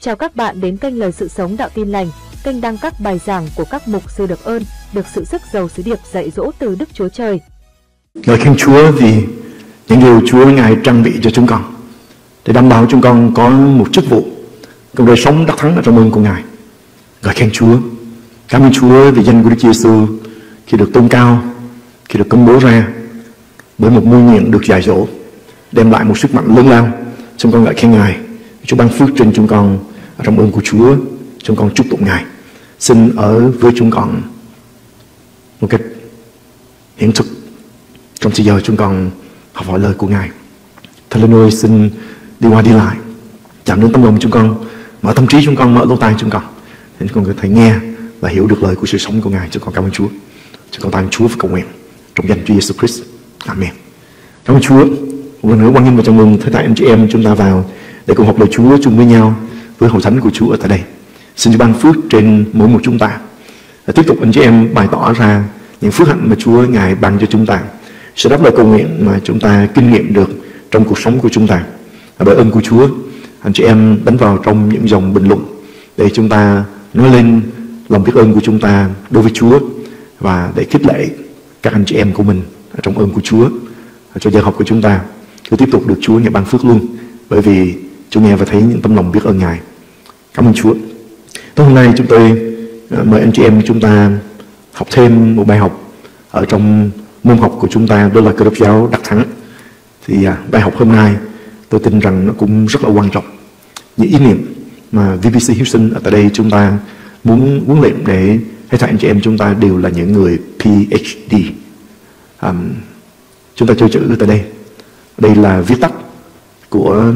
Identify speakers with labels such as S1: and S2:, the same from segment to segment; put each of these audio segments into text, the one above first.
S1: Chào các bạn đến kênh Lời Sự Sống Đạo Tin Lành, kênh đăng các bài giảng của các mục sư được ơn, được sự sức giàu sứ điệp dạy dỗ từ Đức Chúa Trời.
S2: Ngợi khen Chúa vì những điều Chúa Ngài trang bị cho chúng con để đảm bảo chúng con có một chức vụ trong đời sống đắc thắng ở trong ơn của Ngài. Ngợi khen Chúa, cảm ơn Chúa vì danh của Đức Giêsu khi được tôn cao, khi được công bố ra bởi một môi miệng được dạy dỗ, đem lại một sức mạnh lớn lao. Chúng con ngợi khen Ngài, Chúa ban phước trên chúng con ở trong ơn của Chúa. Chúng con chúc tụng Ngài. Xin ở với chúng con một cách hiện thực trong thời giờ chúng con học hỏi lời của Ngài. Thầy Linh ơi, xin đi qua đi lại, chạm đến tâm lòng chúng con, mở tâm trí chúng con, mở lỗ tai chúng con, để chúng con có thể nghe và hiểu được lời của sự sống của Ngài. Chúng con cảm ơn Chúa. Chúng con tạ ơn Chúa và cầu nguyện trong danh Chúa Giêsu Christ. Amen. Cảm ơn Chúa. Một lần nữa hoan nghênh và chào mừng tất cả anh chị em chúng ta vào để cùng học lời Chúa chung với nhau với hội thánh của Chúa ở tại đây. Xin Chúa ban phước trên mỗi một chúng ta. Và tiếp tục anh chị em bày tỏ ra những phước hạnh mà Chúa Ngài ban cho chúng ta, sự đáp lời cầu nguyện mà chúng ta kinh nghiệm được trong cuộc sống của chúng ta. Và bởi ơn của Chúa, anh chị em đánh vào trong những dòng bình luận để chúng ta nói lên lòng biết ơn của chúng ta đối với Chúa và để khích lệ các anh chị em của mình ở trong ơn của Chúa. Cho giờ học của chúng ta cứ tiếp tục được Chúa Ngài ban phước luôn, bởi vì Chúa nghe và thấy những tấm lòng biết ơn Ngài. Cảm ơn Chúa. Tối hôm nay chúng tôi mời anh chị em chúng ta học thêm một bài học ở trong môn học của chúng ta, đó là Cơ Đốc giáo đắc thắng. Thì bài học hôm nay tôi tin rằng nó cũng rất là quan trọng. Những ý niệm mà VBC Houston ở tại đây chúng ta muốn huấn luyện để hết thảy anh chị em chúng ta đều là những người PhD. Chúng ta chơi chữ ở tại đây. Đây là viết tắt của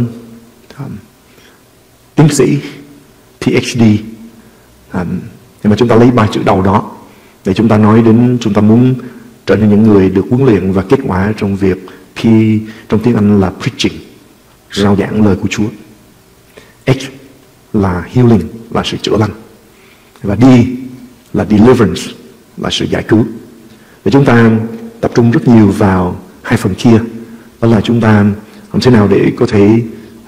S2: tiến sĩ PhD. Nhưng mà chúng ta lấy ba chữ đầu đó để chúng ta nói đến chúng ta muốn trở nên những người được huấn luyện và kết quả trong việc trong tiếng Anh là preaching, rao giảng lời của Chúa. H là healing, là sự chữa lành. Và D là deliverance, là sự giải cứu. Để chúng ta tập trung rất nhiều vào hai phần kia, đó là chúng ta làm thế nào để có thể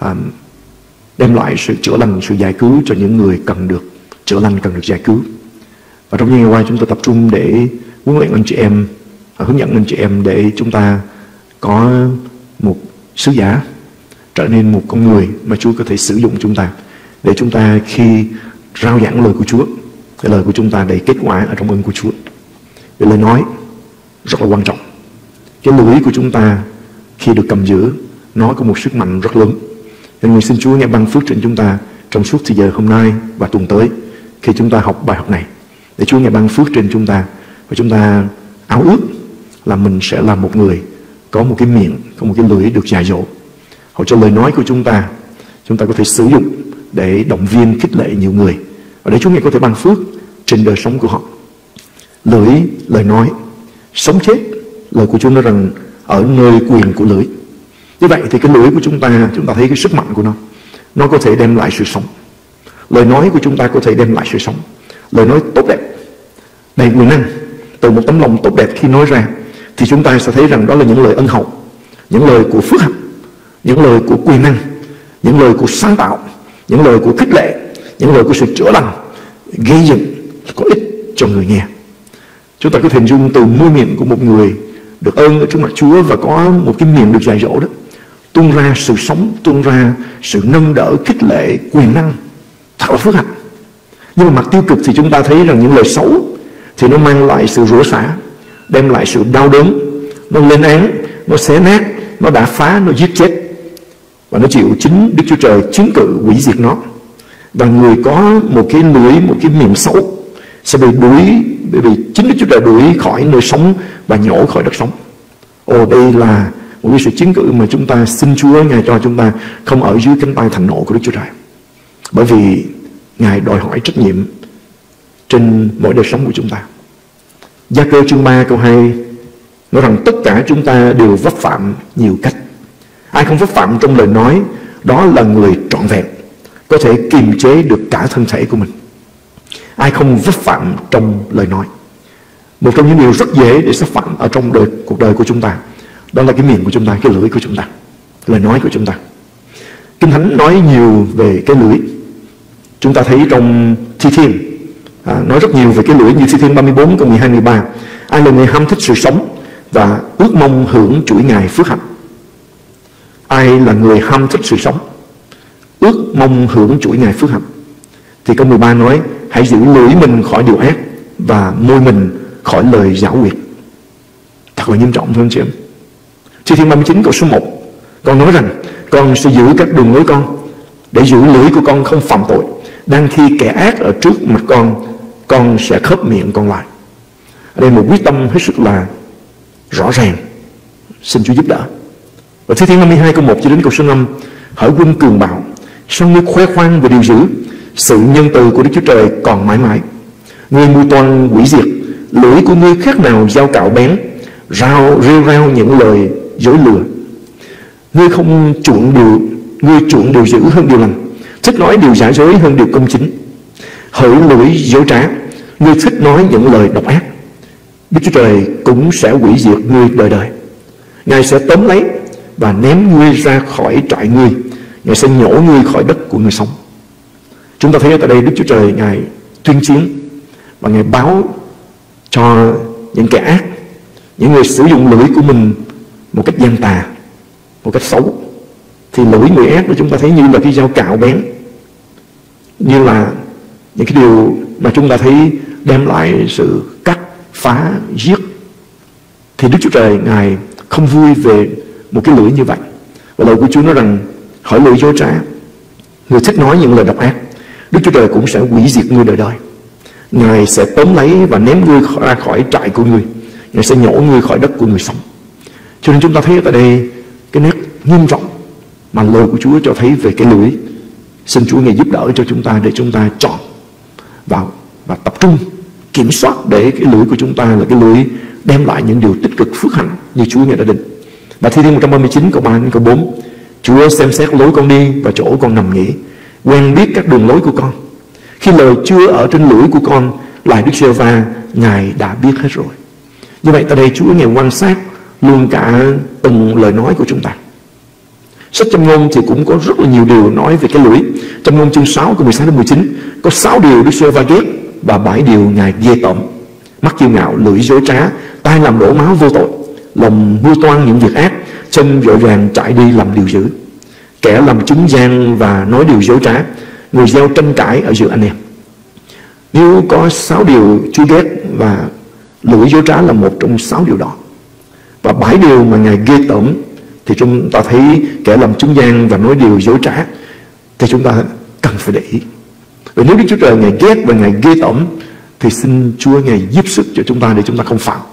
S2: đem lại sự chữa lành, sự giải cứu cho những người cần được chữa lành, cần được giải cứu. Và trong những ngày qua chúng ta tập trung để huấn luyện anh chị em, hướng dẫn anh chị em để chúng ta có một sứ giả, trở nên một con người mà Chúa có thể sử dụng chúng ta, để chúng ta khi rao giảng lời của Chúa, cái lời của chúng ta đầy kết quả ở trong ơn của Chúa. Vì lời nói rất là quan trọng. Cái lưỡi của chúng ta khi được cầm giữ, nó có một sức mạnh rất lớn. Nên nguyện xin Chúa Ngài ban phước trên chúng ta trong suốt thời giờ hôm nay và tuần tới khi chúng ta học bài học này, để Chúa Ngài ban phước trên chúng ta và chúng ta áo ước là mình sẽ là một người có một cái miệng, có một cái lưỡi được dạy dỗ, hầu cho lời nói của chúng ta có thể sử dụng để động viên, khích lệ nhiều người, và để Chúa Ngài có thể ban phước trên đời sống của họ. Lưỡi, lời nói, sống chết, lời của Chúa nói rằng ở nơi quyền của lưỡi. Như vậy thì cái lưỡi của chúng ta thấy cái sức mạnh của nó có thể đem lại sự sống. Lời nói của chúng ta có thể đem lại sự sống. Lời nói tốt đẹp, đầy quyền năng, từ một tấm lòng tốt đẹp khi nói ra, thì chúng ta sẽ thấy rằng đó là những lời ân hậu, những lời của phước hạnh, những lời của quyền năng, những lời của sáng tạo, những lời của khích lệ, những lời của sự chữa lành, gây dựng có ích cho người nghe. Chúng ta có thể hình dung từ môi miệng của một người được ơn ở trước mặt Chúa và có một cái miệng được dạy dỗ đó, tuôn ra sự sống, tuôn ra sự nâng đỡ, khích lệ, quyền năng, thật là phước hạnh. Nhưng mà mặt tiêu cực thì chúng ta thấy rằng những lời xấu thì nó mang lại sự rủa xả, đem lại sự đau đớn, nó lên án, nó xé nát, nó đả phá, nó giết chết, và nó chịu chính Đức Chúa Trời chứng cự hủy diệt nó. Và người có một cái lưỡi, một cái miệng xấu sẽ bị đuổi, bởi vì chính Đức Chúa Trời đuổi khỏi nơi sống và nhổ khỏi đất sống. Đây là một cái sự chứng cự mà chúng ta xin Chúa Ngài cho chúng ta không ở dưới cánh tay thành nộ của Đức Chúa Trời, bởi vì Ngài đòi hỏi trách nhiệm trên mỗi đời sống của chúng ta. Gia Cơ chương 3 câu 2 nói rằng tất cả chúng ta đều vấp phạm nhiều cách. Ai không vấp phạm trong lời nói, đó là người trọn vẹn, có thể kiềm chế được cả thân thể của mình. Ai không vấp phạm trong lời nói. Một trong những điều rất dễ để xúc phạm ở trong cuộc đời của chúng ta, đó là cái miệng của chúng ta, cái lưỡi của chúng ta, lời nói của chúng ta. Kinh Thánh nói nhiều về cái lưỡi. Chúng ta thấy trong Thi Thiên nói rất nhiều về cái lưỡi, như Thi Thiên 34 câu 12, 13. Ai là người ham thích sự sống và ước mong hưởng chuỗi ngày phước hạnh? Ai là người ham thích sự sống, ước mong hưởng chuỗi ngày phước hạnh? Thì câu 13 nói: hãy giữ lưỡi mình khỏi điều ác và môi mình khỏi lời giảo quyệt. Thật là nghiêm trọng, thưa anh chị em. Thi Thiên 39 câu số 1, con nói rằng con sẽ giữ các đường lối con, để giữ lưỡi của con không phạm tội. Đang khi kẻ ác ở trước mặt con sẽ khớp miệng con lại. Ở đây một quyết tâm hết sức là rõ ràng. Xin Chúa giúp đỡ. Và Thi Thiên 52 câu 1 cho đến câu số 5: hỡi quân cường bạo, sao ngươi khoe khoang về điều dữ? Sự nhân từ của Đức Chúa Trời còn mãi mãi. Ngươi mưu toan hủy diệt, lưỡi của ngươi khác nào dao cạo bén, rêu rao những lời dối lừa. Ngươi chuộng điều dữ hơn điều lành, thích nói điều giả dối hơn điều công chính. Hỡi lưỡi dối trá, ngươi thích nói những lời độc ác. Đức Chúa Trời cũng sẽ hủy diệt ngươi đời đời. Ngài sẽ tóm lấy và ném ngươi ra khỏi trại ngươi. Ngài sẽ nhổ ngươi khỏi đất của người sống. Chúng ta thấy ở tại đây Đức Chúa Trời Ngài tuyên chiến và Ngài báo cho những kẻ ác, những người sử dụng lưỡi của mình một cách gian tà, một cách xấu. Thì lưỡi người ác của chúng ta thấy như là cái dao cạo bén, như là những cái điều mà chúng ta thấy đem lại sự cắt, phá, giết. Thì Đức Chúa Trời Ngài không vui về một cái lưỡi như vậy. Và lời của Chúa nói rằng: hỡi lưỡi dối trá, người thích nói những lời độc ác, Đức Chúa Trời cũng sẽ hủy diệt ngươi đời đời. Ngài sẽ tóm lấy và ném ngươi ra khỏi trại của ngươi. Ngài sẽ nhổ ngươi khỏi đất của người sống. Cho nên chúng ta thấy tại đây cái nét nghiêm trọng mà lời của Chúa cho thấy về cái lưỡi. Xin Chúa Ngài giúp đỡ cho chúng ta để chúng ta chọn vào và tập trung kiểm soát, để cái lưỡi của chúng ta là cái lưỡi đem lại những điều tích cực phước hạnh như Chúa Ngài đã định. Và Thi Thiên 139 câu 3 đến câu 4: Chúa xem xét lối con đi và chỗ con nằm nghỉ, quen biết các đường lối của con. Khi lời chưa ở trên lưỡi của con, lại Đức Giê-hô-va Ngài đã biết hết rồi. Như vậy tại đây Chúa Ngài quan sát luôn cả từng lời nói của chúng ta. Sách Châm Ngôn thì cũng có rất là nhiều điều nói về cái lưỡi. Châm Ngôn chương 6 câu 16 đến 19 có 6 điều Đức Giê-hô-va ghét và 7 điều Ngài ghê tởm: mắt kiêu ngạo, lưỡi dối trá, tai làm đổ máu vô tội, lòng mưu toan những việc ác, chân vội vàng chạy đi làm điều dữ, kẻ làm chứng gian và nói điều dối trá, người gieo tranh cãi ở giữa anh em. Nếu có 6 điều Chúa ghét và lưỡi dối trá là một trong 6 điều đó, và 7 điều mà Ngài ghê tởm, thì chúng ta thấy kẻ làm chứng gian và nói điều dối trá thì chúng ta cần phải để ý. Và nếu Đức Chúa Trời Ngài ghét và Ngài ghê tởm thì xin Chúa Ngài giúp sức cho chúng ta để chúng ta không phạm.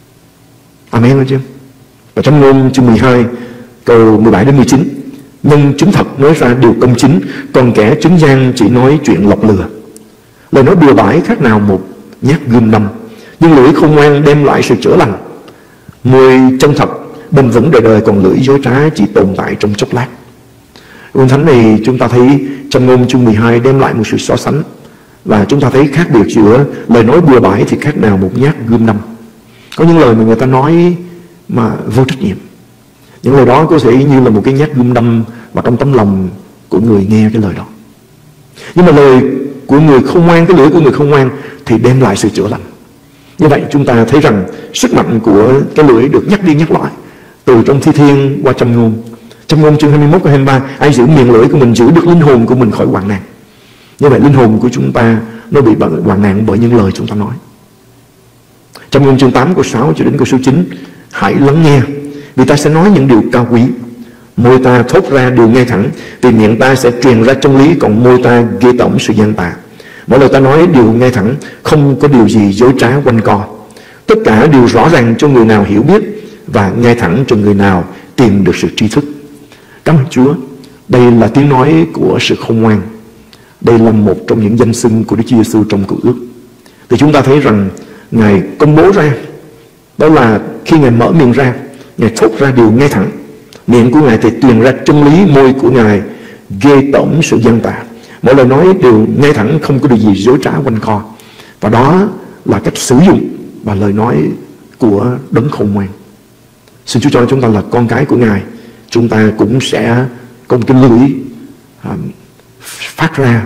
S2: Amen chứ. Và trong Ngôn chương 12 câu 17 đến 19: nhân chứng thật nói ra điều công chính, còn kẻ chứng gian chỉ nói chuyện lọc lừa. Lời nói bừa bãi khác nào một nhát gươm đâm, nhưng lưỡi khôn ngoan đem lại sự chữa lành. Môi chân thật bền vững đời đời, còn lưỡi dối trá chỉ tồn tại trong chốc lát. Kinh thánh này chúng ta thấy trong Ngôn chương 12 đem lại một sự so sánh, và chúng ta thấy khác biệt giữa lời nói bừa bãi thì khác nào một nhát gươm đâm. Có những lời mà người ta nói mà vô trách nhiệm, những lời đó có thể như là một cái nhát gươm đâm vào trong tấm lòng của người nghe cái lời đó. Nhưng mà lời của người khôn ngoan, cái lưỡi của người khôn ngoan thì đem lại sự chữa lành. Như vậy chúng ta thấy rằng sức mạnh của cái lưỡi được nhắc đi nhắc lại từ trong Thi Thiên qua Châm Ngôn. Châm Ngôn chương 21 câu 23: ai giữ miệng lưỡi của mình giữ được linh hồn của mình khỏi hoạn nạn. Như vậy linh hồn của chúng ta nó bị hoạn nạn bởi những lời chúng ta nói. Châm Ngôn chương 8 câu 6 cho đến câu số 9: hãy lắng nghe, vì ta sẽ nói những điều cao quý. Môi ta thốt ra điều ngay thẳng, vì miệng ta sẽ truyền ra chân lý, còn môi ta ghê tởm sự gian tà. Mỗi lời ta nói điều ngay thẳng, không có điều gì dối trá quanh co. Tất cả đều rõ ràng cho người nào hiểu biết, và ngay thẳng cho người nào tìm được sự tri thức. Cảm ơn Chúa. Đây là tiếng nói của sự khôn ngoan. Đây là một trong những danh xưng của Đức Chúa Giêsu trong Cựu Ước. Thì chúng ta thấy rằng Ngài công bố ra, đó là khi Ngài mở miệng ra, Ngài thốt ra điều ngay thẳng. Miệng của Ngài thì truyền ra chân lý, môi của Ngài ghê tởm sự gian tà. Mỗi lời nói đều ngay thẳng, không có điều gì dối trá quanh co. Và đó là cách sử dụng và lời nói của đấng khôn ngoan. Xin Chúa cho chúng ta là con cái của Ngài, chúng ta cũng sẽ có một cái lưỡi phát ra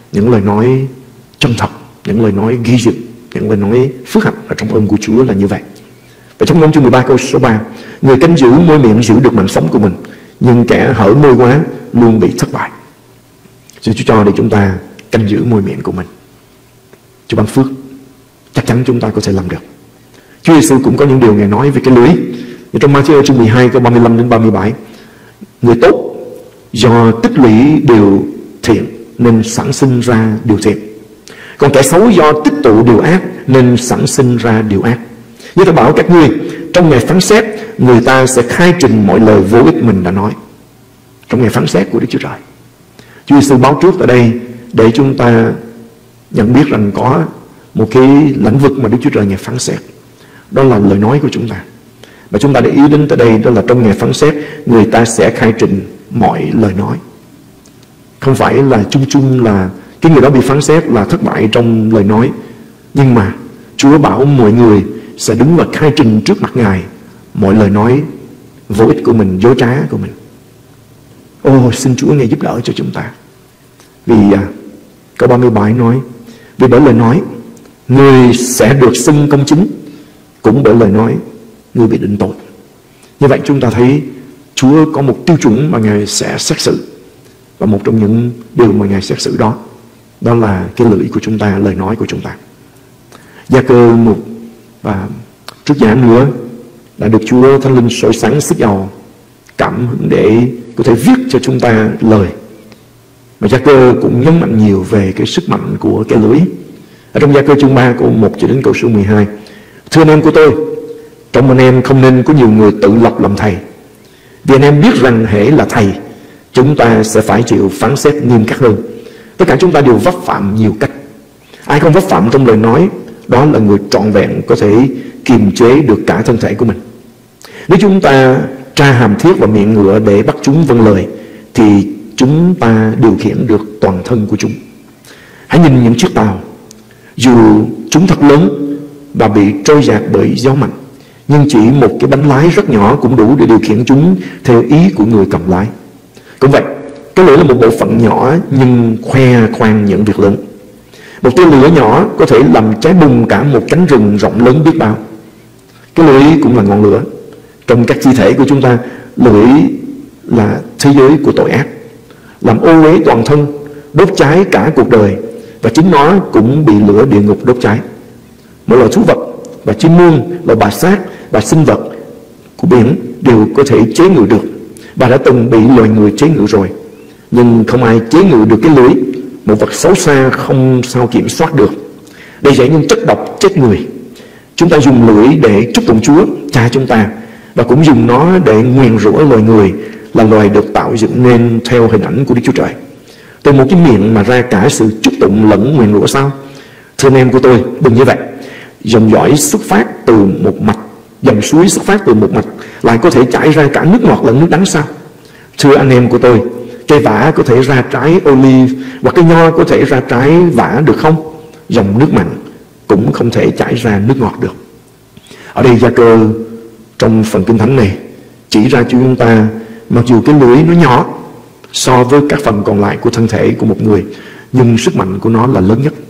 S2: những lời nói chân thật, những lời nói ghi dựng, những lời nói phước hạnh ở trong ơn của Chúa là như vậy. Và trong ngôn chương 13 câu số 3, người canh giữ môi miệng giữ được mạng sống của mình, nhưng kẻ hở môi quá luôn bị thất bại. Xin Chúa cho để chúng ta canh giữ môi miệng của mình. Chúa ban phước, chắc chắn chúng ta có thể làm được. Chúa Giêsu cũng có những điều Ngài nói về cái lưới. Trong Ma-thi-ơ chương 12 câu 35 đến 37, người tốt do tích lũy điều thiện nên sản sinh ra điều thiện, còn kẻ xấu do tích tụ điều ác nên sản sinh ra điều ác. Như ta bảo các ngươi, trong ngày phán xét, người ta sẽ khai trình mọi lời vô ích mình đã nói. Trong ngày phán xét của Đức Chúa Trời, Chúa Giêsu báo trước ở đây để chúng ta nhận biết rằng có một cái lĩnh vực mà Đức Chúa Trời Ngài phán xét, đó là lời nói của chúng ta. Và chúng ta để ý đến tới đây, đó là trong ngày phán xét, người ta sẽ khai trình mọi lời nói. Không phải là chung chung là cái người đó bị phán xét là thất bại trong lời nói, nhưng mà Chúa bảo mọi người sẽ đứng và khai trình trước mặt Ngài mọi lời nói vô ích của mình, dối trá của mình. Xin Chúa Ngài giúp đỡ cho chúng ta. Vì câu 37 nói, vì bởi lời nói người sẽ được xưng công chính, cũng bởi lời nói người bị định tội. Như vậy chúng ta thấy Chúa có một tiêu chuẩn mà Ngài sẽ xét xử. Và một trong những điều mà Ngài xét xử đó, đó là cái lưỡi của chúng ta, lời nói của chúng ta. Gia-cơ 1 và trước giá nữa đã được Chúa Thánh Linh soi sáng sức giàu cảm hứng để có thể viết cho chúng ta lời. Mà Gia-cơ cũng nhấn mạnh nhiều về cái sức mạnh của cái lưỡi. Ở trong Gia-cơ chương 3 câu 1 cho đến câu số 12, thưa anh em của tôi, trong anh em không nên có nhiều người tự lập làm thầy, vì anh em biết rằng hễ là thầy, chúng ta sẽ phải chịu phán xét nghiêm khắc hơn. Tất cả chúng ta đều vấp phạm nhiều cách. Ai không vấp phạm trong lời nói, đó là người trọn vẹn, có thể kiềm chế được cả thân thể của mình. Nếu chúng ta tra hàm thiết và miệng ngựa để bắt chúng vâng lời, thì chúng ta điều khiển được toàn thân của chúng. Hãy nhìn những chiếc tàu, dù chúng thật lớn và bị trôi dạt bởi gió mạnh, nhưng chỉ một cái bánh lái rất nhỏ cũng đủ để điều khiển chúng theo ý của người cầm lái. Cũng vậy, cái lưỡi là một bộ phận nhỏ nhưng khoe khoang những việc lớn. Một tia lửa nhỏ có thể làm cháy bùng cả một cánh rừng rộng lớn biết bao. Cái lưỡi cũng là ngọn lửa. Trong các chi thể của chúng ta, lưỡi là thế giới của tội ác, làm ô uế toàn thân, đốt cháy cả cuộc đời, và chính nó cũng bị lửa địa ngục đốt cháy. Mỗi loài thú vật và chim muông, loài bò sát và sinh vật của biển đều có thể chế ngự được, và đã từng bị loài người chế ngự rồi. Nhưng không ai chế ngự được cái lưỡi, một vật xấu xa không sao kiểm soát được, để dạy những chất độc chết người. Chúng ta dùng lưỡi để chúc tụng Chúa Cha chúng ta, và cũng dùng nó để nguyền rủa loài người, là loài được tạo dựng nên theo hình ảnh của Đức Chúa Trời. Từ một cái miệng mà ra cả sự chúc tụng lẫn nguyền rủa sao? Thưa anh em của tôi, đừng như vậy. Dòng dõi xuất phát từ một mạch, dòng suối xuất phát từ một mạch lại có thể chảy ra cả nước ngọt lẫn nước đắng sao? Thưa anh em của tôi, cây vả có thể ra trái olive, hoặc cây nho có thể ra trái vả được không? Dòng nước mặn cũng không thể chảy ra nước ngọt được. Ở đây Gia-cơ trong phần Kinh Thánh này chỉ ra cho chúng ta, mặc dù cái lưỡi nó nhỏ so với các phần còn lại của thân thể của một người, nhưng sức mạnh của nó là lớn nhất.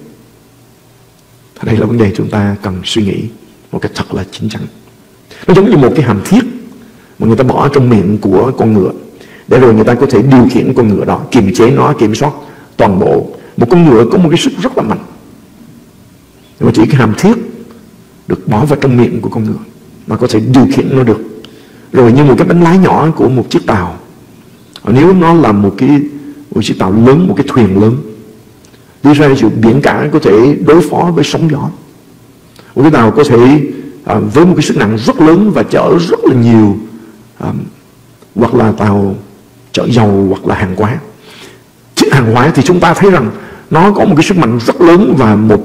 S2: Đây là vấn đề chúng ta cần suy nghĩ một cách thật là chín chắn. Nó giống như một cái hàm thiết mà người ta bỏ trong miệng của con ngựa, để rồi người ta có thể điều khiển con ngựa đó, kiềm chế nó, kiểm soát toàn bộ. Một con ngựa có một cái sức rất là mạnh, nhưng mà chỉ cái hàm thiết được bỏ vào trong miệng của con ngựa mà có thể điều khiển nó được. Rồi như một cái bánh lái nhỏ của một chiếc tàu, nếu nó là một chiếc tàu lớn, một cái thuyền lớn đi ra giữa biển cả, có thể đối phó với sóng gió. Một cái tàu có thể với một cái sức nặng rất lớn và chở rất là nhiều, hoặc là tàu chở dầu hoặc là hàng hóa. Chứ hàng hóa thì chúng ta thấy rằng nó có một cái sức mạnh rất lớn, và một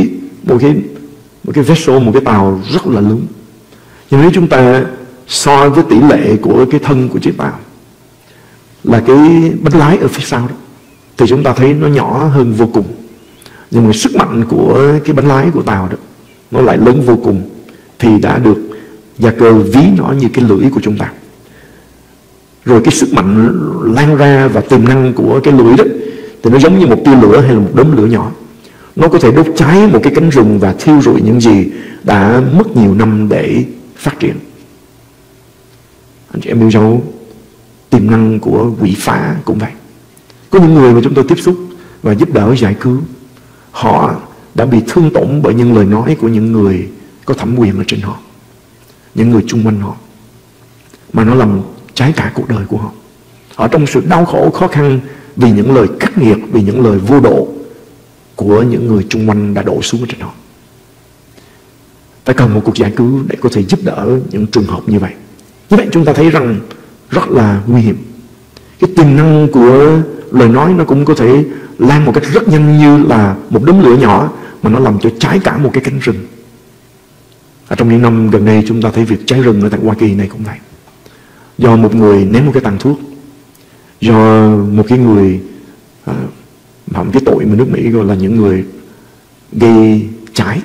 S2: cái vessel, một cái tàu rất là lớn. Nhưng nếu chúng ta so với tỷ lệ của cái thân của chiếc tàu là cái bánh lái ở phía sau đó, thì chúng ta thấy nó nhỏ hơn vô cùng. Nhưng mà sức mạnh của cái bánh lái của tàu đó nó lại lớn vô cùng, thì đã được Gia-cơ ví nó như cái lưỡi của chúng ta. Rồi cái sức mạnh lan ra và tiềm năng của cái lưỡi đó thì nó giống như một tia lửa hay là một đốm lửa nhỏ. Nó có thể đốt cháy một cái cánh rừng và thiêu rụi những gì đã mất nhiều năm để phát triển. Anh chị em yêu dấu, tiềm năng của quỷ phá cũng vậy. Có những người mà chúng tôi tiếp xúc và giúp đỡ giải cứu, họ đã bị thương tổn bởi những lời nói của những người có thẩm quyền ở trên họ, những người chung quanh họ, mà nó làm trái cả cuộc đời của họ. Họ trong sự đau khổ, khó khăn vì những lời khắc nghiệt, vì những lời vô độ của những người chung quanh đã đổ xuống trên họ. Ta cần một cuộc giải cứu để có thể giúp đỡ những trường hợp như vậy. Như vậy chúng ta thấy rằng rất là nguy hiểm. Cái tiềm năng của lời nói nó cũng có thể lan một cách rất nhanh như là một đốm lửa nhỏ, mà nó làm cho cháy cả một cái cánh rừng. Trong những năm gần đây chúng ta thấy việc cháy rừng ở tại Hoa Kỳ này cũng vậy. Do một người ném một cái tàn thuốc, do một cái người phạm cái tội mà nước Mỹ gọi là những người gây cháy,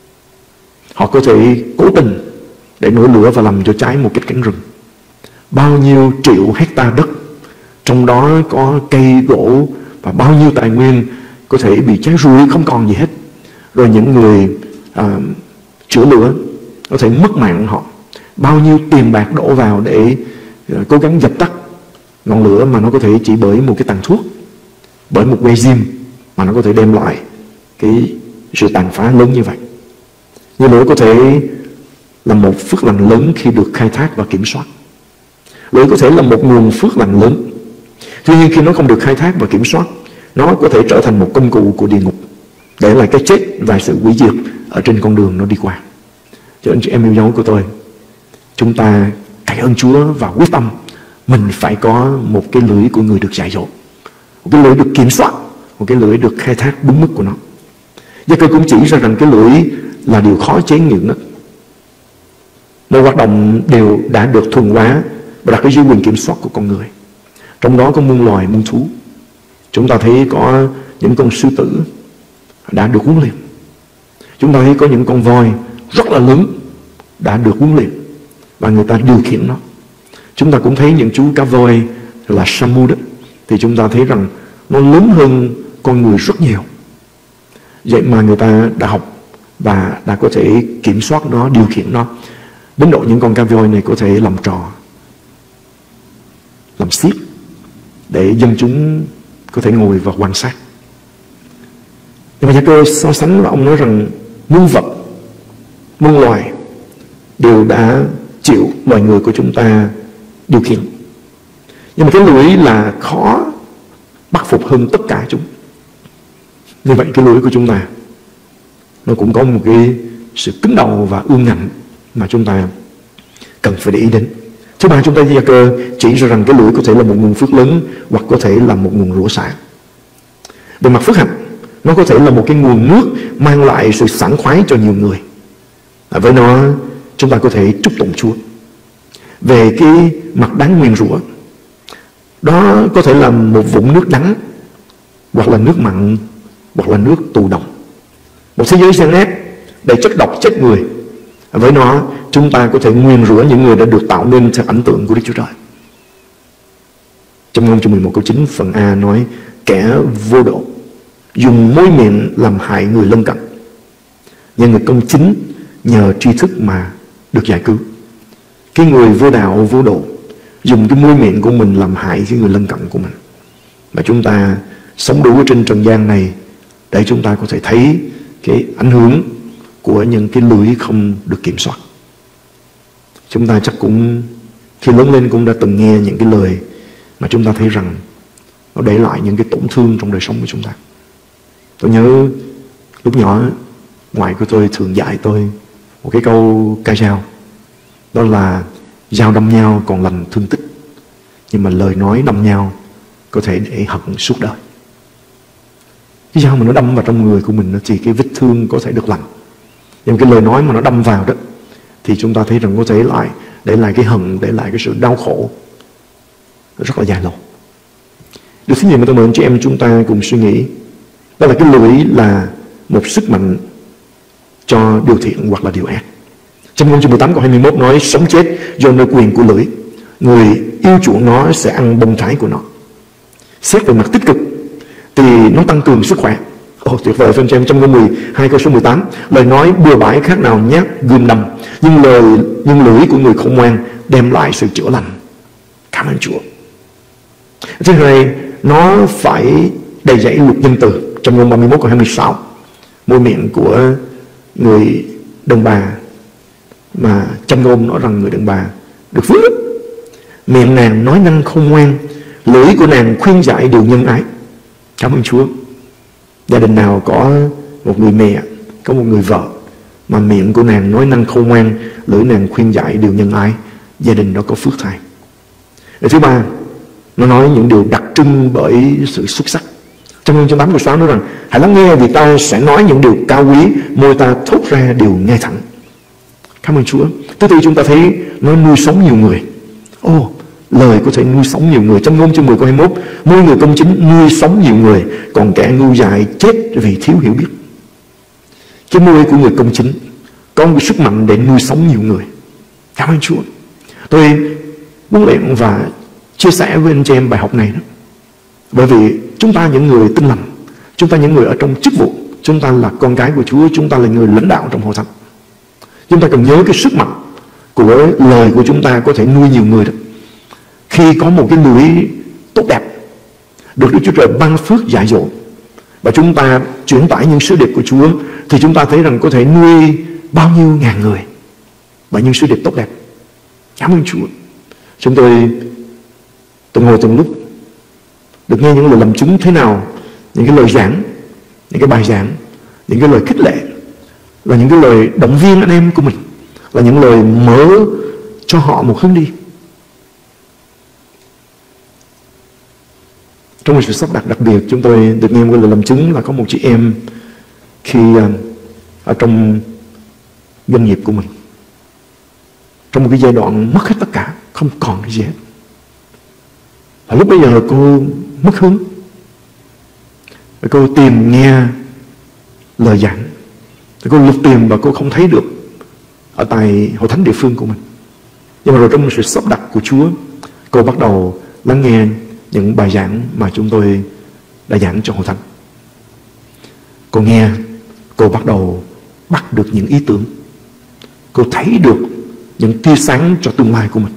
S2: họ có thể cố tình để nổi lửa và làm cho cháy một cái cánh rừng. Bao nhiêu triệu hecta đất, trong đó có cây gỗ và bao nhiêu tài nguyên có thể bị cháy rụi không còn gì hết. Rồi những người chữa lửa có thể mất mạng họ. Bao nhiêu tiền bạc đổ vào để cố gắng dập tắt ngọn lửa mà nó có thể chỉ bởi một cái tàn thuốc, bởi một que diêm mà nó có thể đem lại cái sự tàn phá lớn như vậy. Như lửa có thể là một phước lành lớn khi được khai thác và kiểm soát. Lửa có thể là một nguồn phước lành lớn. Tuy nhiên khi nó không được khai thác và kiểm soát, nó có thể trở thành một công cụ của địa ngục, để lại cái chết và sự hủy diệt ở trên con đường nó đi qua. Cho anh chị em yêu dấu của tôi, chúng ta cậy ơn Chúa và quyết tâm mình phải có một cái lưỡi của người được dạy dỗ, một cái lưỡi được kiểm soát, một cái lưỡi được khai thác đúng mức của nó. Gia-cơ cũng chỉ ra rằng cái lưỡi là điều khó chế ngự nhất. Mọi hoạt động đều đã được thuần hóa và đặt dưới quyền kiểm soát của con người. Trong đó có muôn loài, muôn thú. Chúng ta thấy có những con sư tử đã được huấn luyện. Chúng ta thấy có những con voi rất là lớn đã được huấn luyện và người ta điều khiển nó. Chúng ta cũng thấy những chú cá voi là Samu đó, thì chúng ta thấy rằng nó lớn hơn con người rất nhiều. Vậy mà người ta đã học và đã có thể kiểm soát nó, điều khiển nó, đến độ những con cá voi này có thể làm trò, làm xiếc để dân chúng có thể ngồi và quan sát. Nhưng mà Gia-cơ so sánh và ông nói rằng muôn vật, muôn loài đều đã chịu loài người của chúng ta điều khiển. Nhưng mà cái lưỡi là khó bắt phục hơn tất cả chúng. Như vậy cái lưỡi của chúng ta nó cũng có một cái sự cứng đầu và ương ngạnh mà chúng ta cần phải để ý đến. Thứ ba, chúng ta Gia-cơ chỉ ra rằng cái lưỡi có thể là một nguồn phước lớn hoặc có thể là một nguồn rủa xả. Về mặt phước hạnh, nó có thể là một cái nguồn nước mang lại sự sảng khoái cho nhiều người. Với nó chúng ta có thể chúc tụng Chúa. Về cái mặt đáng nguyền rủa, đó có thể là một vũng nước đắng, hoặc là nước mặn, hoặc là nước tù độc. Một thế giới gian ác đầy chất độc chết người. Với nó chúng ta có thể nguyền rủa những người đã được tạo nên theo ảnh tượng của Đức Chúa Trời. Trong Ngôn chương 11 câu 9 phần A nói: kẻ vô độ dùng môi miệng làm hại người lân cận, nhưng người công chính nhờ tri thức mà được giải cứu. Cái người vô đạo, vô độ dùng cái môi miệng của mình làm hại cái người lân cận của mình. Và chúng ta sống đủ trên trần gian này để chúng ta có thể thấy cái ảnh hưởng của những cái lưỡi không được kiểm soát. Chúng ta chắc cũng khi lớn lên cũng đã từng nghe những cái lời mà chúng ta thấy rằng nó để lại những cái tổn thương trong đời sống của chúng ta. Tôi nhớ lúc nhỏ ngoại của tôi thường dạy tôi một cái câu ca dao, đó là dao đâm nhau còn lành thương tích, nhưng mà lời nói đâm nhau có thể để hận suốt đời. Cái dao mà nó đâm vào trong người của mình thì cái vết thương có thể được lành, nhưng cái lời nói mà nó đâm vào đó thì chúng ta thấy rằng có thể để lại cái hận, để lại cái sự đau khổ rất là dài lâu. Điều thứ nhì mà tôi mời anh chị em chúng ta cùng suy nghĩ, đó là cái lưỡi là một sức mạnh cho điều thiện hoặc là điều ác. Trong Ngôn chương 18 câu 21 nói: sống chết do nơi quyền của lưỡi, người yêu chuộng nó sẽ ăn bông trái của nó. Xét về mặt tích cực thì nó tăng cường sức khỏe. Tuyệt vời anh chị em. Trong Ngôn 12 câu số 18, lời nói bừa bãi khác nào nhát gươm đâm, nhưng lưỡi của người khôn ngoan đem lại sự chữa lành. Cảm ơn Chúa. Thứ hai, nó phải đầy dẫy luật nhân từ. Trong Ngôn 31 câu 26, môi miệng của người đàn bà mà châm ngôn nói rằng người đàn bà được phước. Miệng nàng nói năng khôn ngoan, lưỡi của nàng khuyên giải điều nhân ái. Cảm ơn Chúa. Gia đình nào có một người mẹ, có một người vợ mà miệng của nàng nói năng khôn ngoan, lưỡi nàng khuyên giải điều nhân ái, gia đình đó có phước thay. Thứ ba, nó nói những điều đặc trưng bởi sự xuất sắc. Trong Ngôn chương 8 câu 6 nói rằng: hãy lắng nghe vì ta sẽ nói những điều cao quý, môi ta thốt ra điều ngay thẳng. Cảm ơn Chúa. Thứ tư, chúng ta thấy nó nuôi sống nhiều người. Lời có thể nuôi sống nhiều người. Trong Ngôn chương 10 câu 21, môi người công chính nuôi sống nhiều người, còn kẻ ngu dại chết vì thiếu hiểu biết. Cái môi của người công chính có một sức mạnh để nuôi sống nhiều người. Cảm ơn Chúa. Tôi muốn luyện và chia sẻ với anh chị em bài học này đó. Bởi vì chúng ta những người tin lành, chúng ta những người ở trong chức vụ, chúng ta là con cái của Chúa, chúng ta là người lãnh đạo trong hội thánh. Chúng ta cần nhớ cái sức mạnh của lời của chúng ta có thể nuôi nhiều người đó. Khi có một cái lưỡi tốt đẹp được Đức Chúa Trời ban phước dạy dỗ và chúng ta chuyển tải những sứ điệp của Chúa, thì chúng ta thấy rằng có thể nuôi bao nhiêu ngàn người bởi những sứ điệp tốt đẹp. Cảm ơn Chúa. Chúng tôi từng ngồi từng lúc được nghe những lời làm chứng thế nào, những cái lời giảng, những cái bài giảng, những cái lời khích lệ, là những cái lời động viên anh em của mình, là những lời mở cho họ một hướng đi. Trong một sự sắp đặt đặc biệt, chúng tôi được nghe một lời làm chứng là có một chị em khi ở trong doanh nghiệp của mình, trong một cái giai đoạn mất hết tất cả, không còn cái gì hết. Và lúc bây giờ cô mất hướng. Và cô tìm nghe lời giảng. Và cô lục tìm và cô không thấy được ở tại hội thánh địa phương của mình. Nhưng mà rồi trong sự sắp đặt của Chúa, cô bắt đầu lắng nghe những bài giảng mà chúng tôi đã giảng cho hội thánh. Cô nghe, cô bắt đầu bắt được những ý tưởng. Cô thấy được những tia sáng cho tương lai của mình.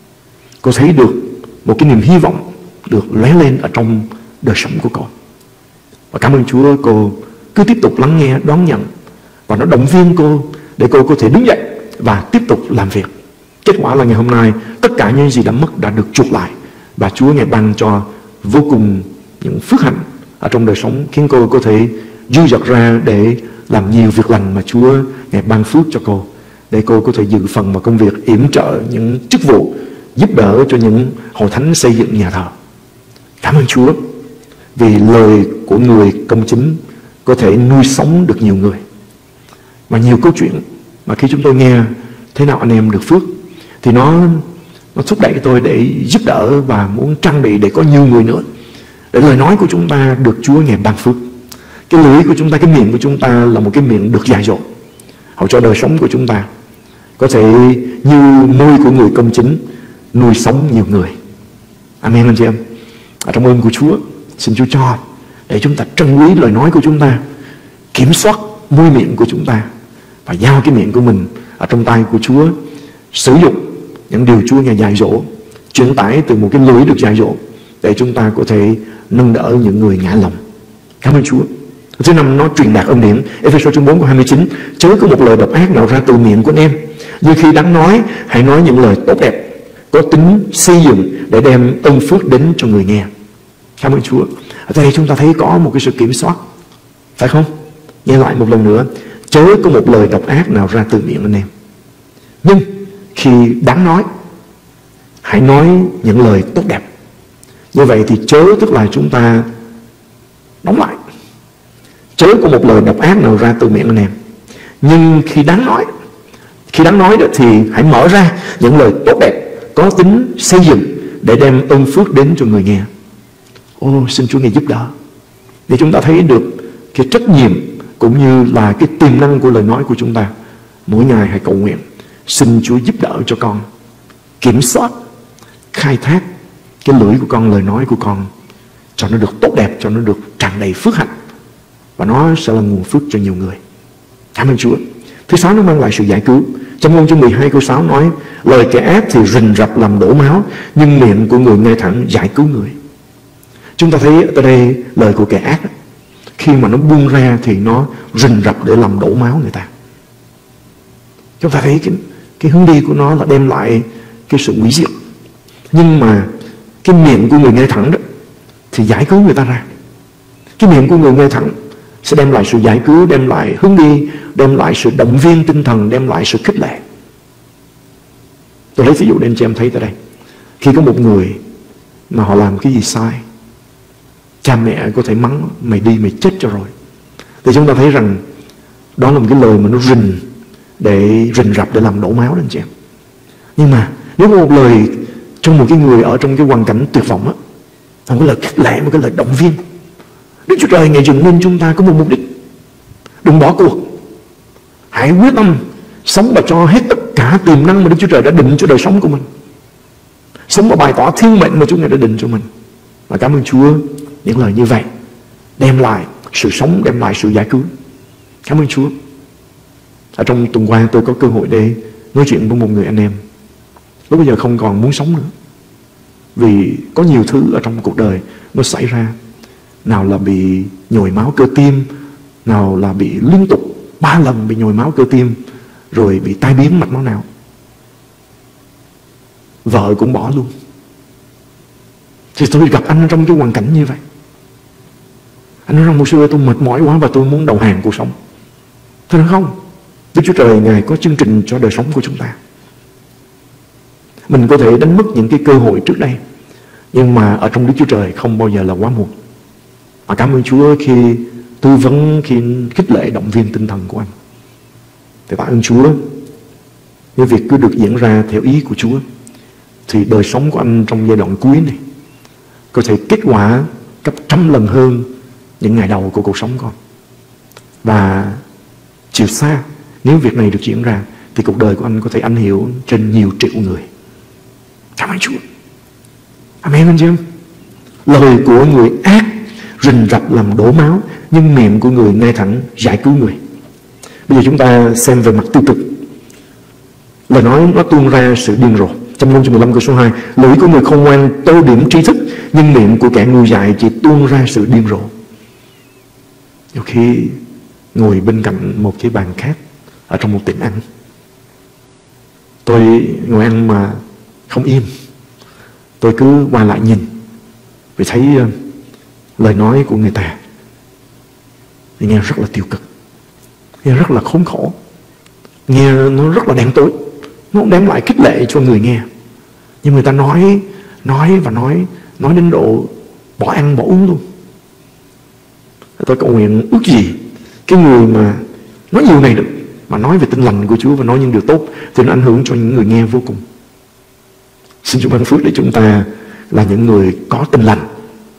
S2: Cô thấy được một cái niềm hy vọng được lóe lên ở trong đời sống của cô. Và cảm ơn Chúa, cô cứ tiếp tục lắng nghe, đón nhận, và nó động viên cô để cô có thể đứng dậy và tiếp tục làm việc. Kết quả là ngày hôm nay tất cả những gì đã mất đã được chuộc lại, và Chúa Ngài ban cho vô cùng những phước hạnh ở trong đời sống, khiến cô có thể dư dật ra để làm nhiều việc lành mà Chúa Ngài ban phước cho cô, để cô có thể dự phần vào công việc yểm trợ những chức vụ, giúp đỡ cho những hội thánh xây dựng nhà thờ. Cảm ơn Chúa vì lời của người công chính có thể nuôi sống được nhiều người. Và nhiều câu chuyện mà khi chúng tôi nghe thế nào anh em được phước, thì nó thúc đẩy tôi để giúp đỡ và muốn trang bị để có nhiều người nữa, để lời nói của chúng ta được Chúa Ngài ban phước. Cái lưỡi của chúng ta, cái miệng của chúng ta là một cái miệng được dạy dỗ, hầu cho đời sống của chúng ta có thể như môi của người công chính nuôi sống nhiều người. Amen anh chị em. Ở trong ơn của Chúa, xin Chúa cho để chúng ta trân quý lời nói của chúng ta, kiểm soát môi miệng của chúng ta, và giao cái miệng của mình ở trong tay của Chúa, sử dụng những điều Chúa Ngài dạy dỗ, truyền tải từ một cái lưỡi được dạy dỗ, để chúng ta có thể nâng đỡ những người ngã lòng. Cảm ơn Chúa. Thứ năm, nó truyền đạt ân điển. Ê-phê-sô chương 4 câu 29, chớ có một lời độc ác nào ra từ miệng của anh em, nhưng khi đáng nói, hãy nói những lời tốt đẹp, có tính xây dựng, để đem ân phước đến cho người nghe. Cảm ơn Chúa. Ở đây chúng ta thấy có một cái sự kiểm soát, phải không? Nghe lại một lần nữa, chớ có một lời độc ác nào ra từ miệng anh em, nhưng khi đáng nói, hãy nói những lời tốt đẹp. Như vậy thì chớ tức là chúng ta đóng lại. Chớ có một lời độc ác nào ra từ miệng anh em, nhưng khi đáng nói đó thì hãy mở ra những lời tốt đẹp, có tính xây dựng, để đem ân phước đến cho người nghe. Xin Chúa Ngài giúp đỡ để chúng ta thấy được cái trách nhiệm cũng như là cái tiềm năng của lời nói của chúng ta. Mỗi ngày hãy cầu nguyện, xin Chúa giúp đỡ cho con kiểm soát, khai thác cái lưỡi của con, lời nói của con, cho nó được tốt đẹp, cho nó được tràn tràn đầy phước hạnh, và nó sẽ là nguồn phước cho nhiều người. Cảm ơn Chúa. Thứ sáu, nó mang lại sự giải cứu. Trong Ngôn chương 12 câu 6 nói: lời kẻ ác thì rình rập làm đổ máu, nhưng miệng của người ngay thẳng giải cứu người. Chúng ta thấy ở đây lời của kẻ ác khi mà nó buông ra thì nó rình rập để làm đổ máu người ta. Chúng ta thấy cái hướng đi của nó là đem lại cái sự hủy diệt. Nhưng mà cái miệng của người ngay thẳng đó thì giải cứu người ta ra. Cái miệng của người ngay thẳng sẽ đem lại sự giải cứu, đem lại hướng đi, đem lại sự động viên tinh thần, đem lại sự khích lệ. Tôi lấy ví dụ để anh chị em thấy tại đây. Khi có một người mà họ làm cái gì sai, cha mẹ có thể mắng: mày đi mày chết cho rồi. Thì chúng ta thấy rằng đó là một cái lời mà nó rình rập để làm đổ máu đó anh chị em. Nhưng mà nếu có một lời trong một cái người ở trong cái hoàn cảnh tuyệt vọng á, một cái lời khích lệ, một cái lời động viên: Đức Chúa Trời Ngài dựng nên chúng ta có một mục đích, đừng bỏ cuộc, hãy quyết tâm sống và cho hết tất cả tiềm năng mà Đức Chúa Trời đã định cho đời sống của mình, sống và bày tỏ thiên mệnh mà Chúa Ngài đã định cho mình. Và cảm ơn Chúa, những lời như vậy đem lại sự sống, đem lại sự giải cứu. Cảm ơn Chúa. Ở trong tuần qua tôi có cơ hội để nói chuyện với một người anh em, lúc bây giờ không còn muốn sống nữa, vì có nhiều thứ ở trong cuộc đời nó xảy ra. Nào là bị nhồi máu cơ tim, nào là bị liên tục 3 lần bị nhồi máu cơ tim, rồi bị tai biến mạch máu não. Vợ cũng bỏ luôn. Thì tôi gặp anh trong cái hoàn cảnh như vậy. Anh nói rằng: mục sư ơi, tôi mệt mỏi quá và tôi muốn đầu hàng cuộc sống. Tôi nói không, Đức Chúa Trời Ngài có chương trình cho đời sống của chúng ta. Mình có thể đánh mất những cái cơ hội trước đây, nhưng mà ở trong Đức Chúa Trời không bao giờ là quá muộn. Và cảm ơn Chúa khi tư vấn, khi khích lệ động viên tinh thần của anh. Thì tạ ơn Chúa, nếu việc cứ được diễn ra theo ý của Chúa, thì đời sống của anh trong giai đoạn cuối này có thể kết quả gấp 100 lần hơn những ngày đầu của cuộc sống con. Và chiều xa, nếu việc này được diễn ra, thì cuộc đời của anh có thể ảnh hưởng trên nhiều triệu người. Cảm ơn Chúa. Amen anh chị em. Lời của người ác rình rập làm đổ máu, nhưng miệng của người ngay thẳng giải cứu người. Bây giờ chúng ta xem về mặt tiêu cực. Lời nói nó tuôn ra sự điên rồ. Trong Ngôn chương 15 câu số 2: lưỡi của người khôn ngoan tô điểm trí thức, nhưng miệng của kẻ ngu dại chỉ tuôn ra sự điên rồ. Nhiều khi ngồi bên cạnh một cái bàn khác ở trong một tiệm ăn, tôi ngồi ăn mà không im, tôi cứ qua lại nhìn, vì thấy lời nói của người ta thì nghe rất là tiêu cực, nghe rất là khốn khổ, nghe nó rất là đen tối, nó không đem lại khích lệ cho người nghe. Nhưng người ta nói đến độ bỏ ăn bỏ uống luôn. Tôi cầu nguyện ước gì cái người mà nói nhiều này được, mà nói về tin lành của Chúa và nói những điều tốt, thì nó ảnh hưởng cho những người nghe vô cùng. Xin Chúa ban phước để chúng ta là những người có tin lành.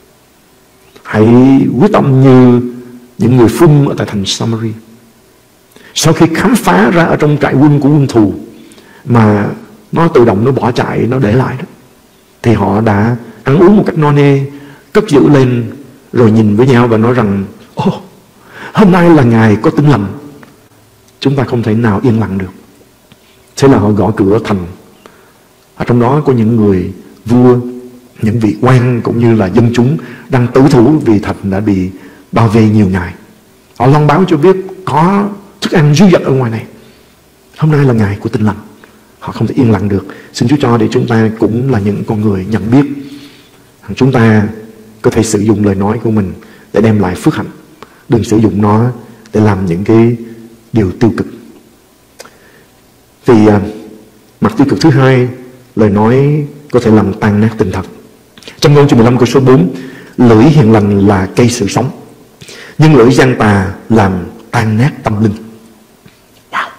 S2: Hãy quyết tâm như những người phun ở tại thành Samari. Sau khi khám phá ra ở trong trại quân của quân thù mà nó tự động nó bỏ chạy, nó để lại đó, thì họ đã ăn uống một cách no nê, cất giữ lên, rồi nhìn với nhau và nói rằng: hôm nay là ngày có tin lành, chúng ta không thể nào yên lặng được. Thế là họ gõ cửa thành. Ở trong đó có những người vua, những vị quan cũng như là dân chúng đang tử thủ vì thành đã bị bao vây nhiều ngày. Họ loan báo cho biết có thức ăn dư dật ở ngoài này, hôm nay là ngày của tin lành. Họ không thể yên lặng được. Xin Chúa cho để chúng ta cũng là những con người nhận biết chúng ta có thể sử dụng lời nói của mình để đem lại phước hạnh, đừng sử dụng nó để làm những cái điều tiêu cực. Vì mặt tiêu cực thứ hai, lời nói có thể làm tan nát tinh thần. Trong Ngôn chương 15 câu số 4: lưỡi hiền lành là cây sự sống, nhưng lưỡi gian tà làm tan nát tâm linh. Wow.